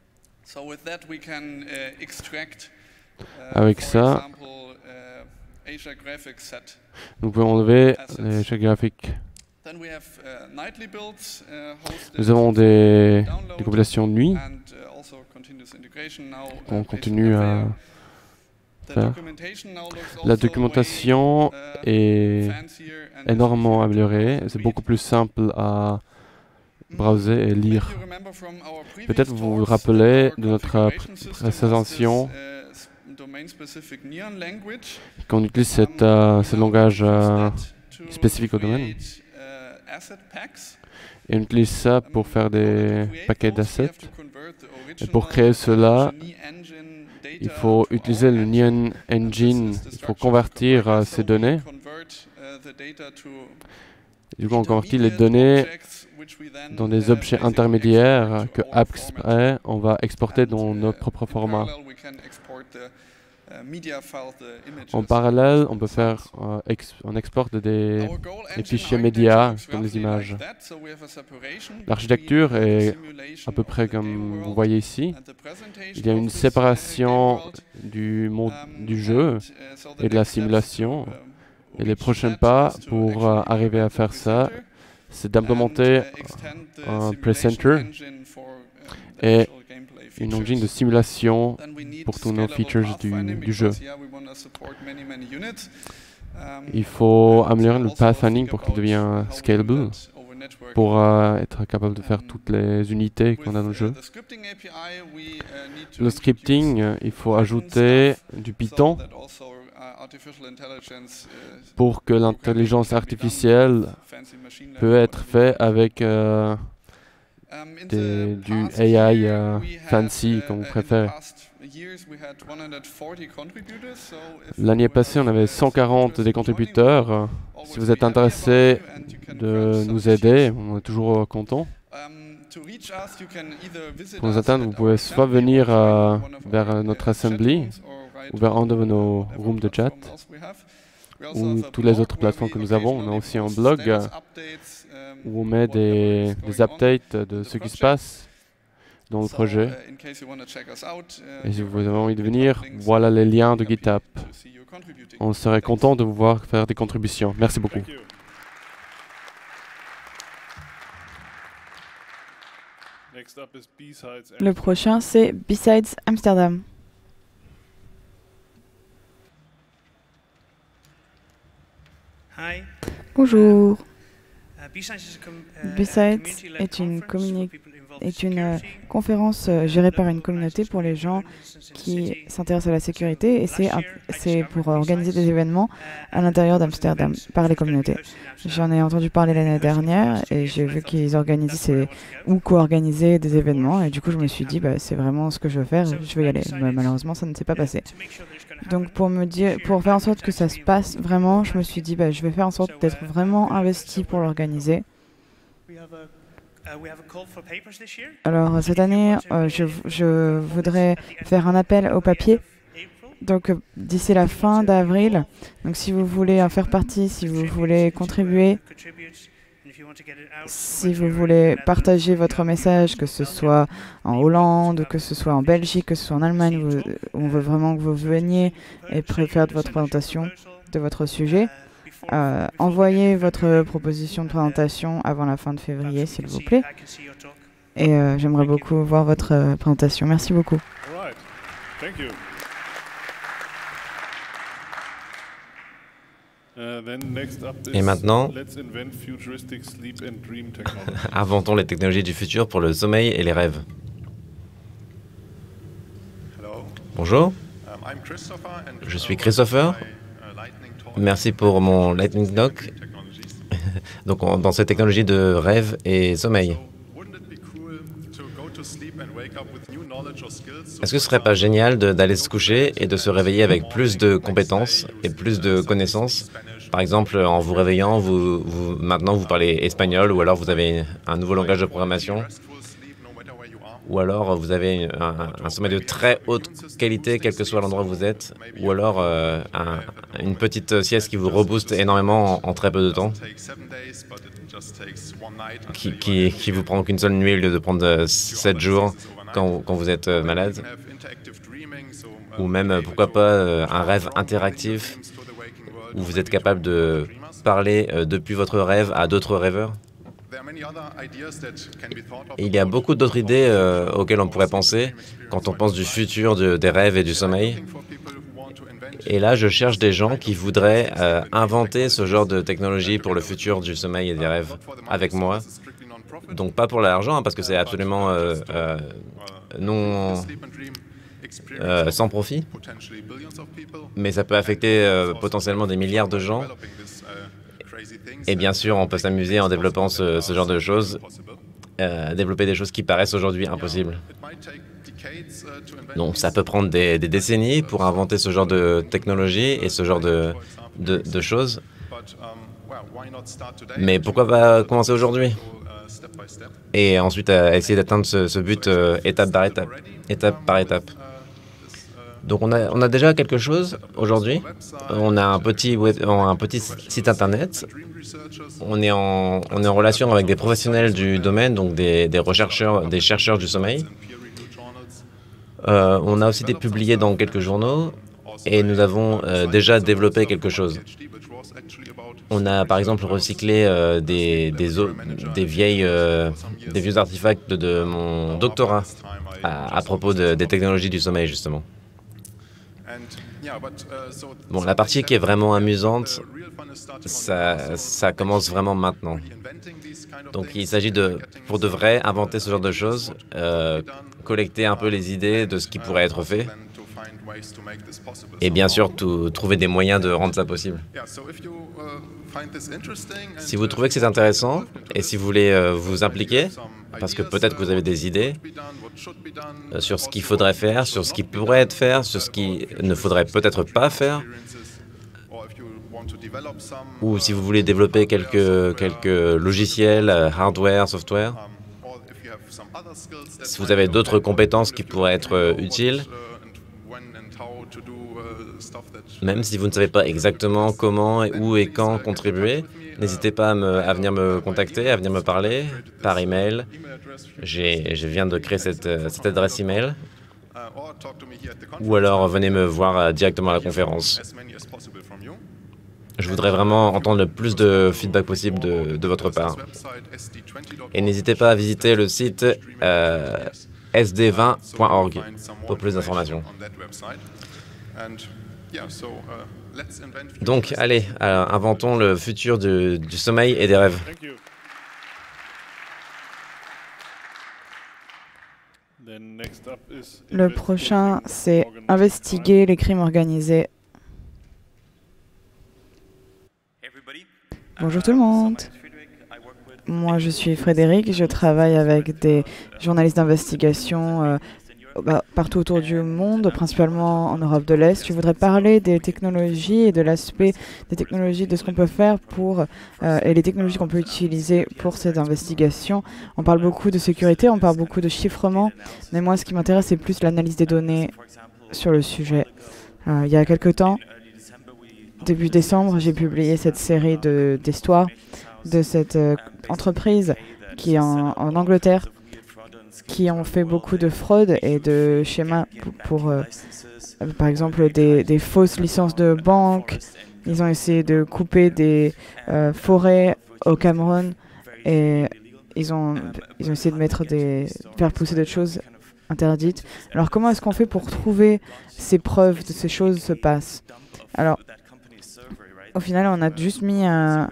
Avec ça, nous pouvons enlever les Asia Graphics. Nous avons des compilations de nuit qu'on continue à faire. La documentation est énormément améliorée. C'est beaucoup plus simple à browser et lire. Peut-être vous vous rappelez de notre présentation qu'on utilise ce langage spécifique au domaine. Et on utilise ça pour faire des paquets d'assets. Et pour créer cela, il faut utiliser le Neon Engine. Il faut convertir ces données. Du coup, on convertit les données dans des objets intermédiaires que après, on va exporter dans notre propre format. En parallèle, on peut faire un export des fichiers médias comme les images. L'architecture est à peu près comme vous voyez ici. Il y a une séparation du monde du jeu et de la simulation. Et les prochains pas pour arriver à faire ça, c'est d'implémenter un presenter et une engine de simulation pour tous nos features du jeu. Il faut améliorer le pathfinding pour qu'il devienne scalable, pour être capable de faire toutes les unités qu'on a dans le jeu. Le scripting, il faut ajouter du Python pour que l'intelligence artificielle peut être faite avec du AI fancy, comme vous préférez. L'année passée, on avait 140 des contributeurs. Si vous êtes intéressé de nous aider, on est toujours content. Pour nous atteindre, vous pouvez soit venir vers notre assembly ou vers un de nos rooms de chat ou toutes les autres plateformes que nous avons. On a aussi un blog où on met des updates de ce qui se passe dans le projet. Et si vous avez envie de venir, voilà les liens de GitHub. On serait content de vous voir faire des contributions. Merci beaucoup. Le prochain, c'est B-Sides Amsterdam. Bonjour. B-Sides est une conférence gérée par une communauté pour les gens qui s'intéressent à la sécurité et c'est pour organiser des événements à l'intérieur d'Amsterdam par les communautés. J'en ai entendu parler l'année dernière et j'ai vu qu'ils organisaient ou co-organisaient des événements et du coup je me suis dit c'est vraiment ce que je veux faire, je vais y aller. Mais malheureusement ça ne s'est pas passé. Donc pour faire en sorte que ça se passe vraiment, je me suis dit je vais faire en sorte d'être vraiment investi pour l'organiser. Alors cette année, je voudrais faire un appel au papier. Donc d'ici la fin d'avril. Donc si vous voulez en faire partie, si vous voulez contribuer, si vous voulez partager votre message, que ce soit en Hollande, que ce soit en Belgique, que ce soit en Allemagne, on veut vraiment que vous veniez et faire votre présentation de votre sujet. Envoyez votre proposition de présentation avant la fin de février, s'il vous plaît. Et j'aimerais beaucoup voir votre présentation. Merci beaucoup. Et maintenant, inventons les technologies du futur pour le sommeil et les rêves. Bonjour, je suis Christopher. Merci pour mon Lightning Talk. Donc, dans cette technologie de rêve et sommeil. Est-ce que ce serait pas génial d'aller se coucher et de se réveiller avec plus de compétences et plus de connaissances? Par exemple, en vous réveillant, maintenant vous parlez espagnol, ou alors vous avez un nouveau langage de programmation, ou alors vous avez un sommeil de très haute qualité, quel que soit l'endroit où vous êtes, ou alors une petite sieste qui vous rebooste énormément en très peu de temps, qui vous prend qu'une seule nuit au lieu de prendre 7 jours quand vous êtes malade, ou même, pourquoi pas, un rêve interactif où vous êtes capable de parler depuis votre rêve à d'autres rêveurs. Et il y a beaucoup d'autres idées auxquelles on pourrait penser quand on pense du futur des rêves et du sommeil. Et là, je cherche des gens qui voudraient inventer ce genre de technologie pour le futur du sommeil et des rêves avec moi. Donc pas pour l'argent, parce que c'est absolument sans profit, mais ça peut affecter potentiellement des milliards de gens. Et bien sûr, on peut s'amuser en développant ce genre de choses, développer des choses qui paraissent aujourd'hui impossibles. Donc ça peut prendre des décennies pour inventer ce genre de technologie et ce genre de choses. Mais pourquoi pas commencer aujourd'hui? et ensuite à essayer d'atteindre ce but étape par étape. Donc on a déjà quelque chose aujourd'hui. On a un petit site internet. On est en relation avec des professionnels du domaine, donc des chercheurs du sommeil. On a aussi été publiés dans quelques journaux et nous avons déjà développé quelque chose. On a par exemple recyclé des vieux artefacts de mon doctorat à propos des technologies du sommeil, justement. Bon, la partie qui est vraiment amusante, ça commence vraiment maintenant. Donc il s'agit pour de vrai, inventer ce genre de choses, collecter un peu les idées de ce qui pourrait être fait, et bien sûr trouver des moyens de rendre ça possible. Si vous trouvez que c'est intéressant, et si vous voulez vous impliquer, parce que peut-être que vous avez des idées sur ce qu'il faudrait faire, sur ce qui pourrait être fait, sur ce qui ne faudrait peut-être pas faire, ou si vous voulez développer quelques logiciels, hardware, software, si vous avez d'autres compétences qui pourraient être utiles, même si vous ne savez pas exactement comment, où et quand contribuer, n'hésitez pas à venir me contacter, à venir me parler par email. Je viens de créer cette adresse email. Ou alors venez me voir directement à la conférence. Je voudrais vraiment entendre le plus de feedback possible de votre part. Et n'hésitez pas à visiter le site sd20.org pour plus d'informations. Donc, allez, inventons le futur du sommeil et des rêves. Le prochain, c'est investiguer les crimes organisés. Bonjour tout le monde. Moi, je suis Frédéric. Je travaille avec des journalistes d'investigation partout autour du monde, principalement en Europe de l'Est. Je voudrais parler des technologies et de l'aspect des technologies, de ce qu'on peut faire et les technologies qu'on peut utiliser pour cette investigation. On parle beaucoup de sécurité, on parle beaucoup de chiffrement, mais moi, ce qui m'intéresse, c'est plus l'analyse des données sur le sujet. Il y a quelque temps, début décembre, j'ai publié cette série d'histoires de cette entreprise qui est en Angleterre, qui ont fait beaucoup de fraudes et de schémas pour par exemple, des fausses licences de banque. Ils ont essayé de couper des forêts au Cameroun et ils ont essayé de faire pousser d'autres choses interdites. Alors, comment est-ce qu'on fait pour trouver ces preuves que ces choses se passent? Alors, au final, on a juste mis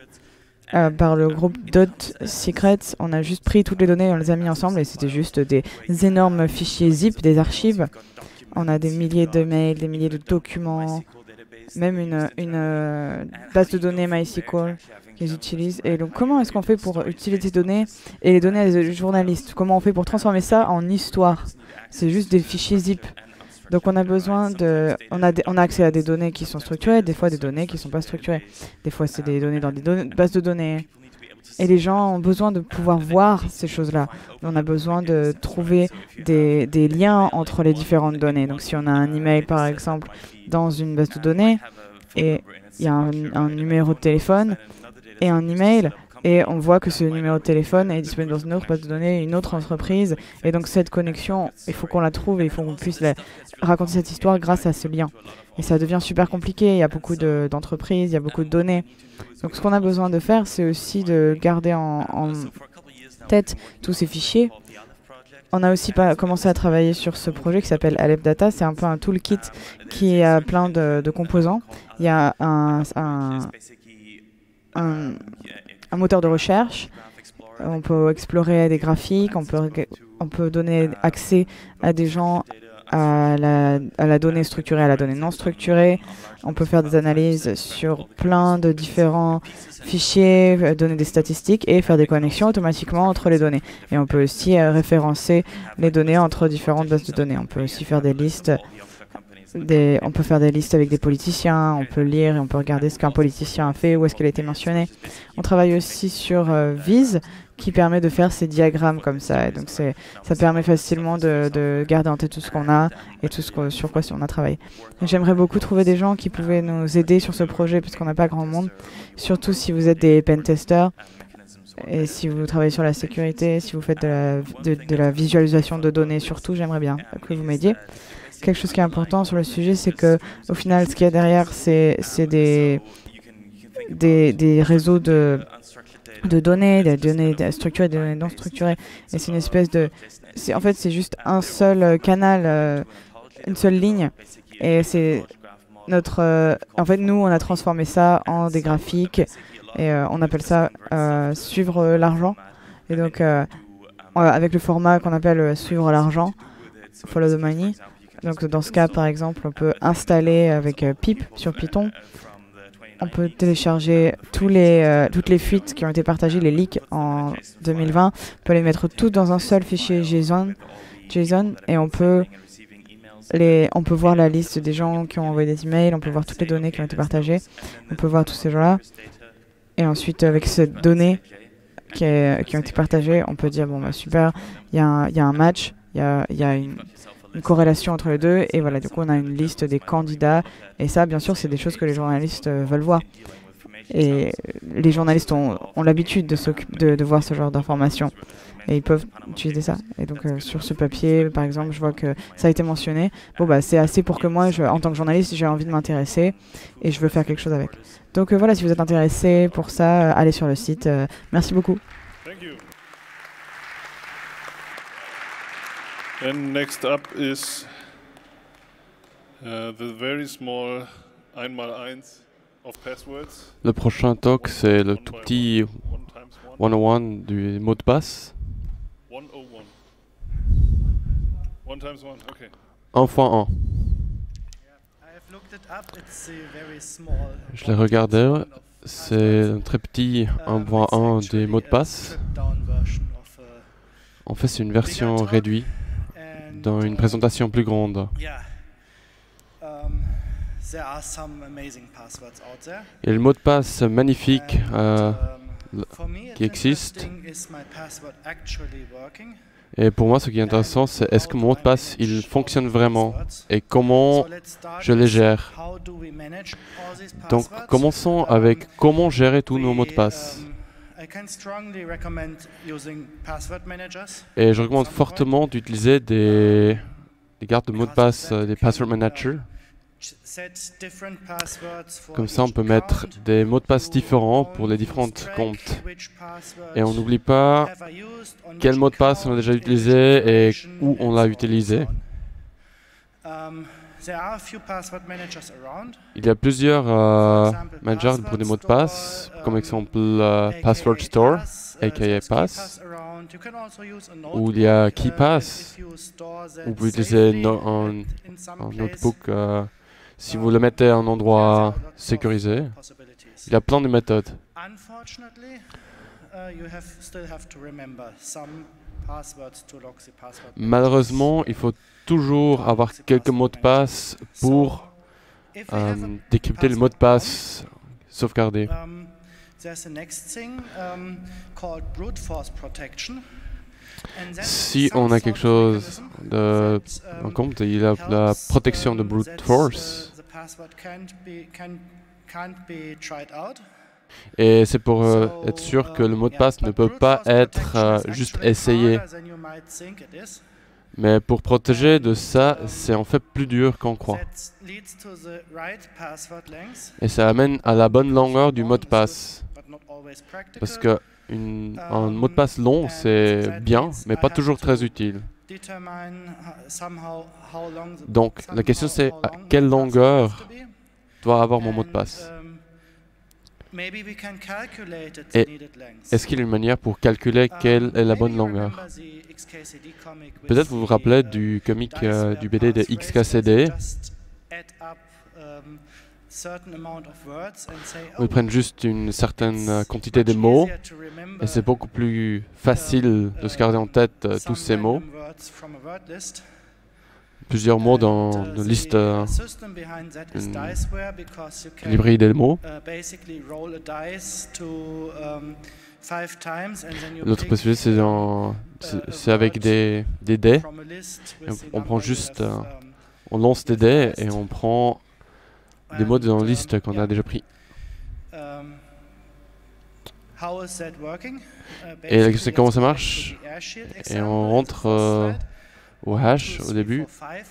par le groupe Dot Secrets, on a juste pris toutes les données et on les a mis ensemble et c'était juste des énormes fichiers zip, des archives. On a des milliers de mails, des milliers de documents, même une base de données MySQL qu'ils utilisent. Et donc, comment est-ce qu'on fait pour utiliser ces données et les donner à des journalistes? Comment on fait pour transformer ça en histoire? C'est juste des fichiers zip. Donc on a besoin on a accès à des données qui sont structurées, des fois des données qui ne sont pas structurées. Des fois c'est des données dans des bases de données. Et les gens ont besoin de pouvoir voir ces choses-là. On a besoin de trouver des liens entre les différentes données. Donc si on a un email par exemple dans une base de données et il y a un numéro de téléphone et un email, et on voit que ce numéro de téléphone est disponible dans une autre base de données, une autre entreprise. Et donc cette connexion, il faut qu'on la trouve et il faut qu'on puisse raconter cette histoire grâce à ce lien. Et ça devient super compliqué, il y a beaucoup d'entreprises, il y a beaucoup de données. Donc ce qu'on a besoin de faire, c'est aussi de garder en tête tous ces fichiers. On a aussi commencé à travailler sur ce projet qui s'appelle Aleph Data. C'est un peu un toolkit qui a plein de composants. Il y a un moteur de recherche, on peut explorer des graphiques, on peut donner accès à des gens à la donnée structurée, à la donnée non structurée. On peut faire des analyses sur plein de différents fichiers, donner des statistiques et faire des connexions automatiquement entre les données. Et on peut aussi référencer les données entre différentes bases de données. On peut aussi faire des listes on peut faire des listes avec des politiciens, on peut lire et on peut regarder ce qu'un politicien a fait, où est-ce qu'elle a été mentionnée. On travaille aussi sur Viz, qui permet de faire ces diagrammes comme ça. Et donc ça permet facilement de garder en tête tout ce qu'on a et tout sur quoi on a travaillé. J'aimerais beaucoup trouver des gens qui pouvaient nous aider sur ce projet, puisqu'on n'a pas grand monde, surtout si vous êtes des pentesters. Et si vous travaillez sur la sécurité, si vous faites de la visualisation de données, surtout, j'aimerais bien que vous m'aidiez. Quelque chose qui est important sur le sujet, c'est que au final, ce qu'il y a derrière, c'est des réseaux de données, des données structurées, des données non structurées. Et c'est une espèce de... En fait, c'est juste un seul canal, une seule ligne. Et c'est notre... en fait, nous, on a transformé ça en des graphiques. Et on appelle ça suivre l'argent. Et donc, avec le format qu'on appelle suivre l'argent, follow the money. Donc, dans ce cas, par exemple, on peut installer avec pip sur Python. On peut télécharger toutes les fuites qui ont été partagées, les leaks en 2020. On peut les mettre toutes dans un seul fichier JSON et on peut voir la liste des gens qui ont envoyé des emails, on peut voir toutes les données qui ont été partagées, on peut voir tous ces gens-là. Et ensuite, avec ces données qui ont été partagées, on peut dire, bon, bah, super, il y a un match, il y a une corrélation entre les deux, et voilà, du coup, on a une liste des candidats, et ça, bien sûr, c'est des choses que les journalistes veulent voir. Et les journalistes ont l'habitude de voir ce genre d'informations, et ils peuvent utiliser ça. Et donc, sur ce papier, par exemple, je vois que ça a été mentionné. Bon, bah, c'est assez pour que moi, en tant que journaliste, j'ai envie de m'intéresser, et je veux faire quelque chose avec. Donc voilà, si vous êtes intéressé pour ça, allez sur le site. Merci beaucoup. Thank you. And next up is the very small 1x1 of passwords. Le prochain talk, c'est le tout petit 101 du mot de passe. 101. 1 times 1, okay. 1 fois 1. Je l'ai regardé, c'est un très petit 1.1 des mots de passe. En fait, c'est une version réduite dans une présentation plus grande. Il y a le mot de passe magnifique qui existe. Et pour moi, ce qui est intéressant, c'est est-ce que mon mot de passe, il fonctionne vraiment et comment je les gère. Donc, commençons avec comment gérer tous nos mots de passe. Et je recommande fortement d'utiliser des cartes de mots de passe, des password managers. Comme ça, on peut mettre des mots de passe différents pour les différentes comptes. Et on n'oublie pas quel mot de passe on a déjà utilisé et où on l'a utilisé. Il y a plusieurs managers pour des mots de passe, comme exemple Password Store, aka Pass, ou il y a KeePass. Vous pouvez utiliser un notebook si vous le mettez à un endroit sécurisé. Il y a plein de méthodes. Malheureusement, il faut toujours avoir quelques mots de passe pour décrypter le mot de passe sauvegardé. Si on a quelque chose en compte, il y a la protection de brute force. Et c'est pour être sûr que le mot de passe ne peut pas être juste essayé. Mais pour protéger de ça, c'est en fait plus dur qu'on croit. Et ça amène à la bonne longueur du mot de passe. Parce que un mot de passe long, c'est bien, mais pas toujours très utile. Donc, la question c'est à quelle longueur doit avoir mon mot de passe? Et est-ce qu'il y a une manière pour calculer quelle est la bonne longueur? Peut-être vous vous rappelez du comic du BD de XKCD. Ils prennent juste une certaine quantité de mots et c'est beaucoup plus facile de se garder en tête tous ces mots. plusieurs mots dans une liste, une librairie des mots. L'autre possibilité, c'est avec des dés. On prend juste, on lance des dés et on prend des mots dans la liste qu'on a déjà pris. Et c'est comment ça marche? Et on rentre au hash au début.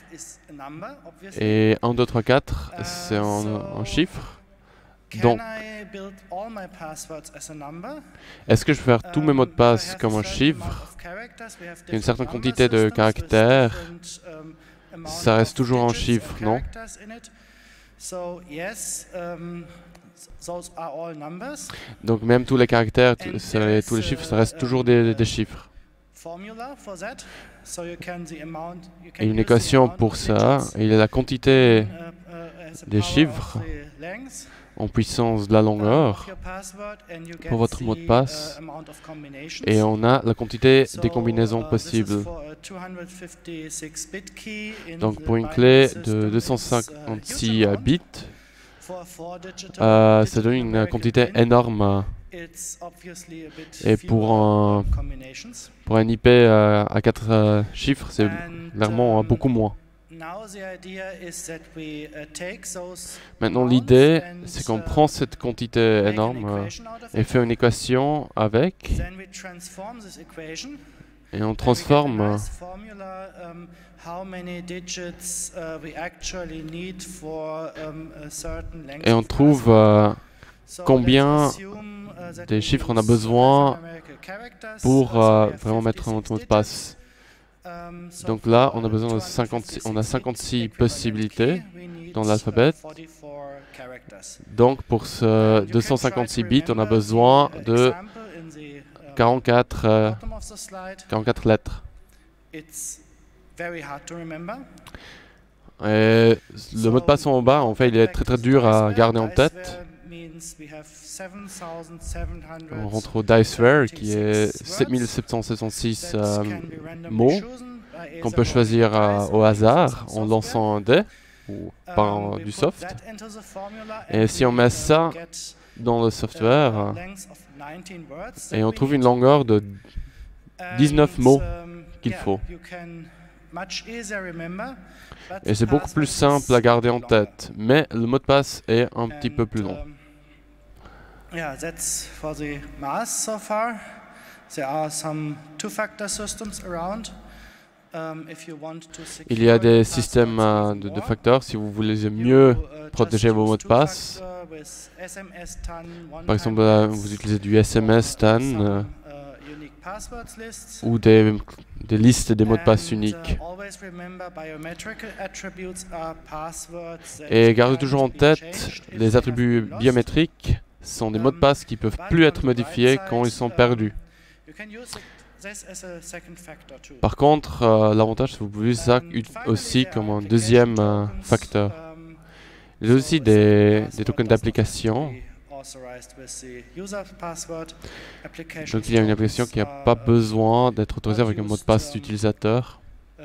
Et 1, 2, 3, 4, c'est un chiffre. Donc, est-ce que je peux faire tous mes mots de passe comme un chiffre? Il y a une certaine quantité de caractères. Ça reste toujours un chiffre, non? Donc même tous les caractères, tous les chiffres, ça reste toujours des chiffres. Et une équation pour ça, il y a la quantité des chiffres en puissance de la longueur pour votre mot de passe, et on a la quantité des combinaisons possibles. Donc pour une clé de 256 bits, ça donne une quantité énorme. Et pour un IP à 4 chiffres, c'est clairement beaucoup moins. Maintenant, l'idée, c'est qu'on prend cette quantité énorme et fait une équation avec, et on transforme et on trouve combien des chiffres on a besoin pour vraiment mettre notre mot de passe. Donc là, on a besoin de 56 possibilités dans l'alphabet. Donc pour ce 256 bits, on a besoin de 44 lettres. Et le mot de passe en bas, en fait, il est très très dur à garder en tête. On rentre au Diceware, qui est 7766 mots qu'on peut choisir au hasard en lançant un dé ou par du soft. Et si on met ça dans le software, et on trouve une longueur de 19 mots qu'il faut. Et c'est beaucoup plus simple à garder en tête, mais le mot de passe est un petit peu plus long. Yeah, that's for the math so far. There are some two-factor systems around. Il y a des systèmes de facteurs si vous voulez mieux protéger vos mots de passe. Par exemple, vous utilisez du SMS TAN ou des listes des mots de passe uniques. Et gardez toujours en tête, les attributs biométriques sont des mots de passe qui ne peuvent plus être modifiés quand ils sont perdus. Par contre, l'avantage, c'est que vous pouvez ça aussi comme un deuxième facteur. Il y a aussi des tokens d'application. Donc il y a une application qui n'a pas besoin d'être autorisée avec un mot de passe d'utilisateur.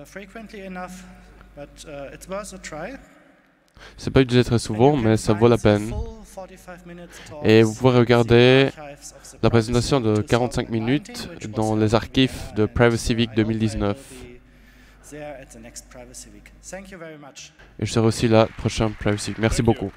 C'est pas utilisé très souvent, mais ça vaut la peine. Et vous pouvez regarder la présentation de 45 minutes dans les archives de Privacy Week 2019. Et je serai aussi là, prochain Privacy Week. Merci beaucoup.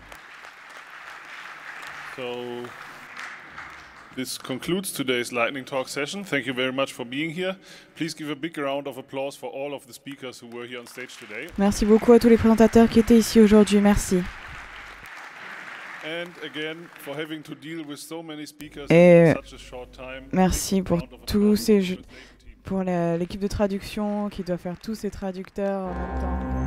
This concludes today's lightning talk session. Thank you very much for being here. Please give a big round of applause for all of the speakers who were here on stage today. Merci beaucoup à tous les présentateurs qui étaient ici aujourd'hui. Merci. And again for having to deal with so many speakers Et in such a short time. merci pour tous ces l'équipe de traduction qui doit faire tous ces traducteurs en même temps.